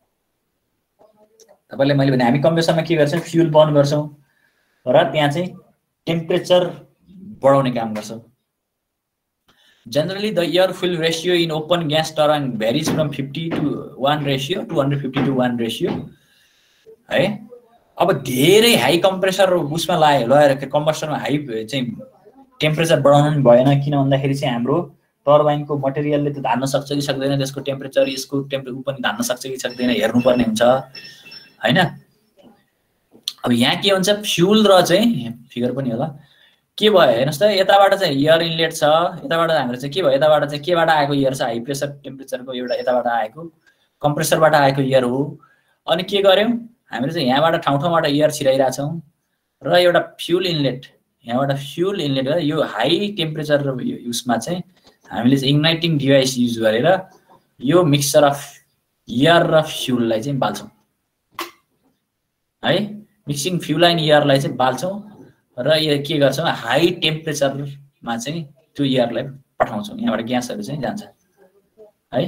तपाईले मैले भने हामी कम्बस्टरमा के गर्छौं, फ्युल बर्न गर्छौं र त्यहाँ चाहिँ टेम्परेचर बढाउने काम गर्छौं। Generally, the air-fuel ratio in open gas turbine varies from 50 to 1 ratio to 150 to 1 ratio है। अब धेरै हाई कम्प्रेसर उसमा लगाएर कम्बस्टरमा हाई चाहिँ टेम्परेचर बढाउनु नि भएन, किन भन्दाखेरि चाहिँ हाम्रो टर्बाइनको मटेरियलले त धान्न सक्छ कि सक्दैन, त्यसको टेम्परेचर यसको टेम्परेचर पनि धान्न सक्छ कि सक्दैन हेर्नुपर्ने हुन्छ हैन। अब यहाँ के हुन्छ, फ्युल र चाहिँ फिगर पनि होला के भयो हेर्नुस् त, यताबाट चाहिँ एयर इनलेट छ, यताबाट हाम्रो चाहिँ के भयो, यताबाट चाहिँ केबाट आएको एयर छ, हाई प्रेसर टेम्परेचरको एउटा यताबाट आएको कम्प्रेसरबाट आएको एयर हो। अनि के गर्यौं हामीले चाहिँ यहाँबाट ठाउँ ठाउँबाट एयर छिराइरा छौं र एउटा फ्युल इनलेट, यहाँबाट फ्युल इनलेट यो हाई टेम्परेचर र उसमा चाहिँ हामीले चाहिँ इग्नाइटिङ डिभाइस युज गरेर यो मिक्सचर अफ एयर र फ्युललाई चाहिँ बाल्छौं है। मिक्सिङ फ्युल एन्ड एयरलाई चाहिँ बाल्छौं र यो के गर्छौं, हाई टेम्परेचरमा चाहिँ त्यो एयरलाई पठाउँछौं, यहाँबाट ग्यासहरु चाहिँ जान्छ है।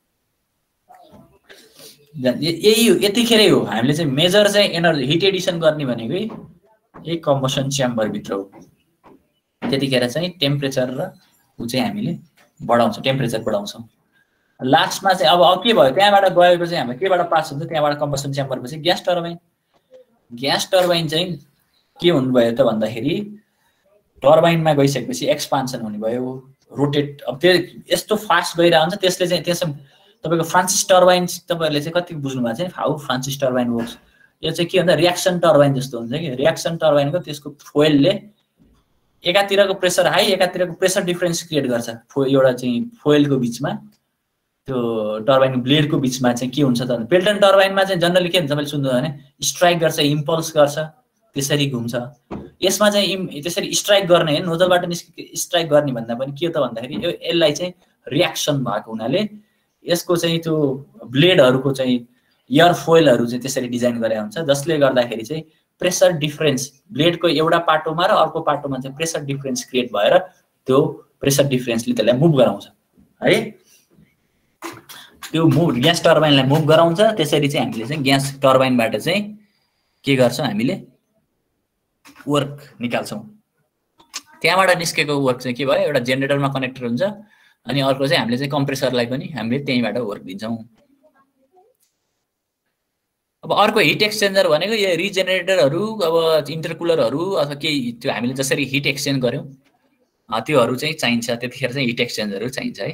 यही यतिखेरै हो हामीले चाहिँ मेजर चाहिँ एनर्जी हिट एडिसन गर्ने भनेको यही कम्बसन च्याम्बर भित्र हो। त्यतिखेर चाहिँ टेम्परेचर र उ चाहिँ हामीले बढाउँछौं, टेम्परेचर बढाउँछौं। लास्टमा चाहिँ अब के भयो, त्यहाँबाट गएको चाहिँ हाम्रो केबाट पास हुन्छ, त्यहाँबाट कम्बसन च्याम्बर पछि ग्यास टर्बाइन। ग्यास टर्बाइन चाहिँ के हुनुभयो त भन्दाखेरि टर्बाइनमा गइसकेपछि एक्सपान्सन हुने भयो, रोटेट। अब त्यो यस्तो फास्ट गइरहेको हुन्छ, त्यसले चाहिँ त्यसमा तपाईको फ्रान्सिस टर्बाइन तपाईहरुले चाहिँ कति बुझ्नु भएको छ, हाउ फ्रान्सिस टर्बाइन वर्क्स। यो चाहिँ के हुन्छ, रिएक्सन टर्बाइन जस्तो हुन्छ कि रिएक्सन टर्बाइनको त्यसको फोइलले एकातिरको प्रेसर हाई एकातिरको प्रेसर डिफरेन्स क्रिएट गर्छ। एउटा चाहिँ फोइलको बीचमा त्यो टर्बाइन ब्लेडको बीचमा चाहिँ के हुन्छ त, पेल्टन टर्बाइनमा चाहिँ जनरली के हुन्छ तपाईले सुन्नुहुन्छ भने स्ट्राइक गर्छ, इम्पल्स गर्छ, त्यसरी घुम्छ। यसमा चाहिँ त्यसरी स्ट्राइक गर्ने हैन, नोजलबाट निस्केको स्ट्राइक गर्ने भन्दा पनि के हो त भन्दाखेरि यसलाई चाहिँ रिएक्सन भएको हुनाले यसको चाहिँ त्यो ब्लेडहरुको चाहिँ एयर फोइलहरु चाहिँ त्यसरी डिजाइन गरेको हुन्छ, जसले गर्दाखेरि चाहिँ प्रेसर डिफरेन्स ब्लेडको एउटा पाटोमा र अर्को पाटोमा चाहिँ प्रेसर डिफरेन्स क्रिएट भएर त्यो प्रेसर डिफरेन्सले त्यसलाई मुभ गराउँछ है। त्यो मुभ ग्यास टर्बाइनलाई मुभ गराउँछ। त्यसरी चाहिँ हामीले चाहिँ ग्यास टर्बाइनबाट चाहिँ के गर्छौं, हामीले वर्क निकाल्छौं। त्यहाँबाट निस्केको वर्क चाहिँ के भयो, एउटा जेनेरेटरमा कनेक्टर हुन्छ, अनि अर्को चाहिँ हामीले चाहिँ कम्प्रेसरलाई पनि हामीले त्यहीबाट वर्क दिन्छौं। अब अर्को हिट एक्सचेन्जर भनेको यो रिजेनेरेटरहरु, अब इन्टरकुलरहरु अथवा के त्यो हामीले जसरी हिट एक्सचेन्ज गर्यौं त्योहरु चाहिँ चाहिन्छ, त्यतिखेर चाहिँ हिट एक्सचेन्जरहरु चाहिन्छ है।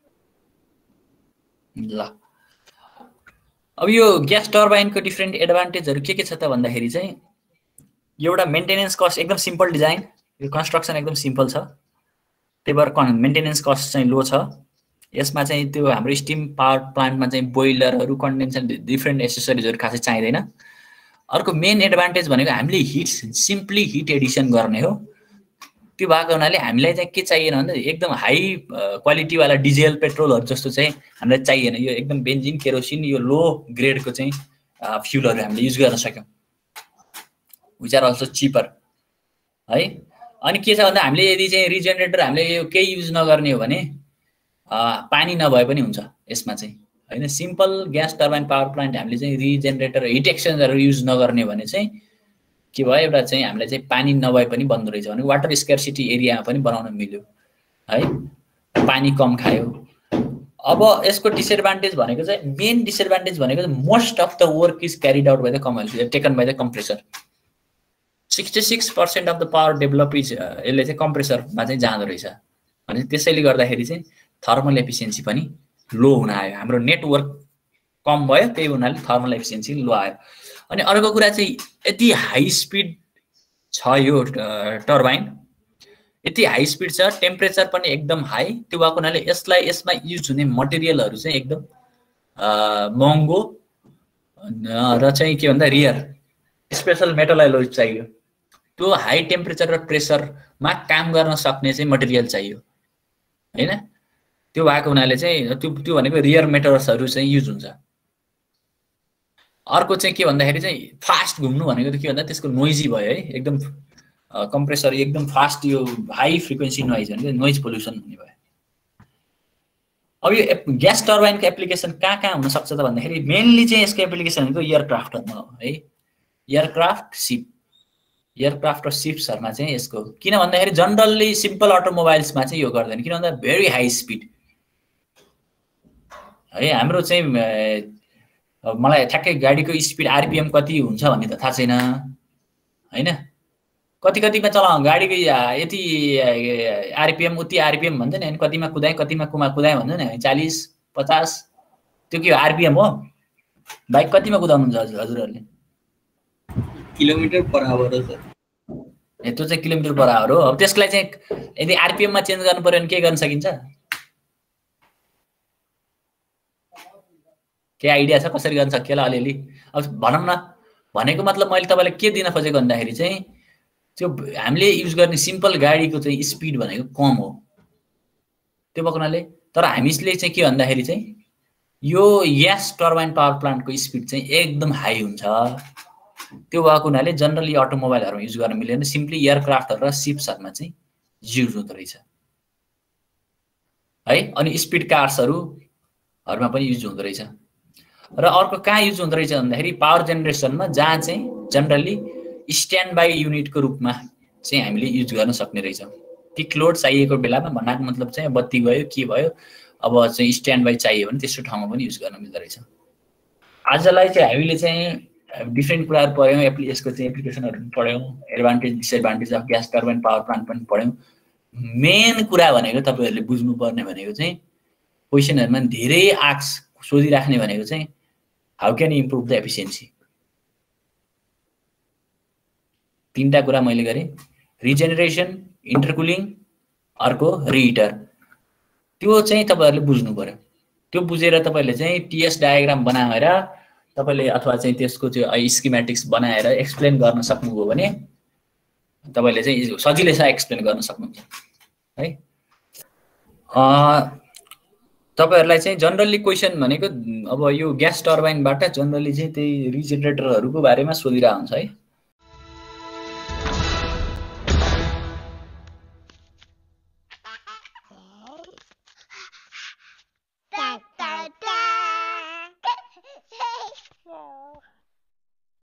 ल अब यो ग्यास टर्बाइनको डिफरेन्ट एडभान्टेजहरु के छ त भन्दाखेरि चाहिँ एउटा मेन्टेनेन्स कस्ट एकदम सिम्पल डिजाइन, यो कन्स्ट्रक्सन एकदम सिम्पल छ, त्यही भएर मेन्टेनेन्स कस्ट चाहिँ लो छ। यसमा चाहिँ त्यो हाम्रो स्टिम पावर प्लान्टमा चाहिँ बोइलरहरु, कन्डेन्सर, डिफरेन्ट एक्सेसरिजहरु खासै चाहिदैन। अर्को मेन एडभान्टेज भनेको हामीले हिट सिम्पली हिट एडिसन गर्ने हो। त्यो भएको हुनाले हामीलाई चाहिँ के चाहिएन भन्दा एकदम हाई क्वालिटी वाला डिजेल पेट्रोलहरु जस्तो चाहिँ हामीलाई चाहिएन। यो एकदम बेन्जिन, केरोसिन, यो लो ग्रेडको चाहिँ फ्युलहरु हामीले युज गर्न सक्यौं, व्हिच आर अल्सो चिपर है। अनि के छ भन्दा हामीले यदि चाहिँ रिजेनेरेटर हामीले यो केही युज नगर्ने हो भने पानी नभए पनि हुन्छ यसमा चाहिँ हैन। Simple gas turbine power plant हामीले चाहिँ रिजेनेरेटर हिट एक्सचेन्जरहरु युज नगर्ने भने चाहिँ के भयो, एउटा चाहिँ हामीले चाहिँ पानी नभए पनि बन्द रहेछ भने वाटर स्कर्सिटी एरियामा पनि बनाउन मिल्यो है, पानी कम खायो। अब यसको डिसएडभान्टेज भनेको चाहिँ मेन डिसएडभान्टेज भनेको चाहिँ most of the work is carried out by the taken by the compressor. 66% of the power develop is यसले चाहिँ कम्प्रेसरमा चाहिँ जाँदो रहेछ भने त्यसैले गर्दाखेरि चाहिँ थर्मल एफिसिएन्सी पनि लो हुन आयो हाम्रो नेटवर्क कम भयो त्यही हुनाले थर्मल एफिसिएन्सी लो आयो अनि अर्को कुरा चाहिँ यति हाई स्पिड छ यो टर्बाइन यति हाई स्पिड छ टेम्परेचर पनि एकदम हाई त्यो भएको हुनाले यसमा युज हुने मटेरियलहरु चाहिँ एकदम महँगो र चाहिँ के भन्दा रियर स्पेशल मेटल एलोय चाहियो त्यो हाई टेम्परेचर र प्रेसरमा काम गर्न सक्ने चाहिँ मटेरियल चाहियो हैन त्यो भएको हुनाले चाहिँ त्यो भनेको रियर मेटल्सहरु चाहिँ युज हुन्छ अर्को चाहिँ के भन्दाखेरि चाहिँ फास्ट घुम्नु भनेको त के भन्दा त्यसको नोइजी भयो है एकदम कम्प्रेसर एकदम फास्ट यो हाई फ्रिक्वेन्सी नोइज भने नोइज पोल्युसन हुने भयो अब यो ग्यास टर्बाइनको एप्लिकेसन कहाँ हुन सक्छ त भन्दाखेरि मेनली चाहिँ यसको एप्लिकेसन भनेको एयरक्राफ्टमा हो है एयरक्राफ्ट र शिप्सहरुमा चाहिँ यसको किन भन्दाखेरि जनरली सिम्पल अटोमोबाइल्समा चाहिँ यो गर्दैन किन भन्दा भेरी हाई स्पिड है हाम्रो चाहिँ मलाई ठ्याक्कै गाडीको स्पिड आरपीएम कति हुन्छ भन्ने त थाहा छैन हैन कतिमा चलाउँ गाडीको यति आरपीएम उति आरपीएम भन्छ नि कतिमा कुदाए भन्छ नि 40 50 त्यो के आरपीएम हो बाइक कतिमा कुदाउनुहुन्छ हजुरहरुले किलोमिटर पर आवर हो सर त्यो चाहिँ किलोमिटर पर आवर हो अब त्यसलाई चाहिँ यदि आरपीएम मा चेन्ज गर्नु पर्यो भने के गर्न सकिन्छ के आइडिया छ कसरी गर्न सकिएला अलिअलि अब भनौं न भनेको मतलब मैले तपाईलाई के दिन खोजेको भन्दाखेरि चाहिँ त्यो हामीले युज गर्ने सिम्पल गाडीको चाहिँ स्पिड भनेको कम हो त्यो बकुनाले तर हामीले चाहिँ के भन्दाखेरि चाहिँ यो ग्यास टर्बाइन पावर प्लान्टको स्पिड चाहिँ एकदम हाई हुन्छ त्यो भएको हुनाले जनरली अटोमोबाइलहरुमा युज गर्न मिल्दैन सिम्पली एयरक्राफ्टहरु र शिप्सहरुमा चाहिँ युज हुँदो रहेछ है अनि स्पिड कार्सहरुमा पनि युज हुँदो रहेछ र अर्को कहाँ युज हुँदो रहेछ भन्दाखेरि पावर जेनेरेसनमा जहाँ चाहिँ जनरली स्ट्यान्ड बाई युनिटको रूपमा चाहिँ हामीले युज गर्न सक्ने रहेछ पिक लोड चाहिएको बेलामा भन्नाको मतलब चाहिँ बत्ती गयो के भयो अब चाहिँ स्ट्यान्ड बाई चाहियो भने त्यस्तो ठाउँमा पनि युज गर्न मिल्दो रहेछ आजलाई चाहिँ हामीले चाहिँ डिफ्रेन्ट कुराहरु पढ्यौं यसको चाहिँ एप्लिकेसनहरु पढ्यौं advantage disadvantage of gas turbine power plant पनि पढ्यौं मेन कुरा भनेको तपाईहरुले बुझ्नु पर्ने भनेको चाहिँ क्वेशनहरुमा धेरै आक्स सोधिराख्ने भनेको चाहिँ how can improve the efficiency तीनटा कुरा मैले गरे रिजेनेरेसन इन्टरकुलिङ अर्को रिहिटर त्यो चाहिँ तपाईहरुले बुझ्नु पर्यो त्यो बुझेर तपाईले चाहिँ टीएस डायग्राम बनाएर तपाईले अथवा चाहिँ त्यसको चाहिँ स्किमेटिक्स बनाएर एक्सप्लेन गर्न सक्नुभयो भने तपाईले चाहिँ सजिलैसँग एक्सप्लेन गर्न सक्नुहुन्छ है तपाईहरुलाई चाहिँ जनरली क्वेशन भनेको अब यो ग्यास टर्बाइनबाट जनरली चाहिँ त्यही रिजेनेरेटरहरुको बारेमा सोधिरा हुन्छ है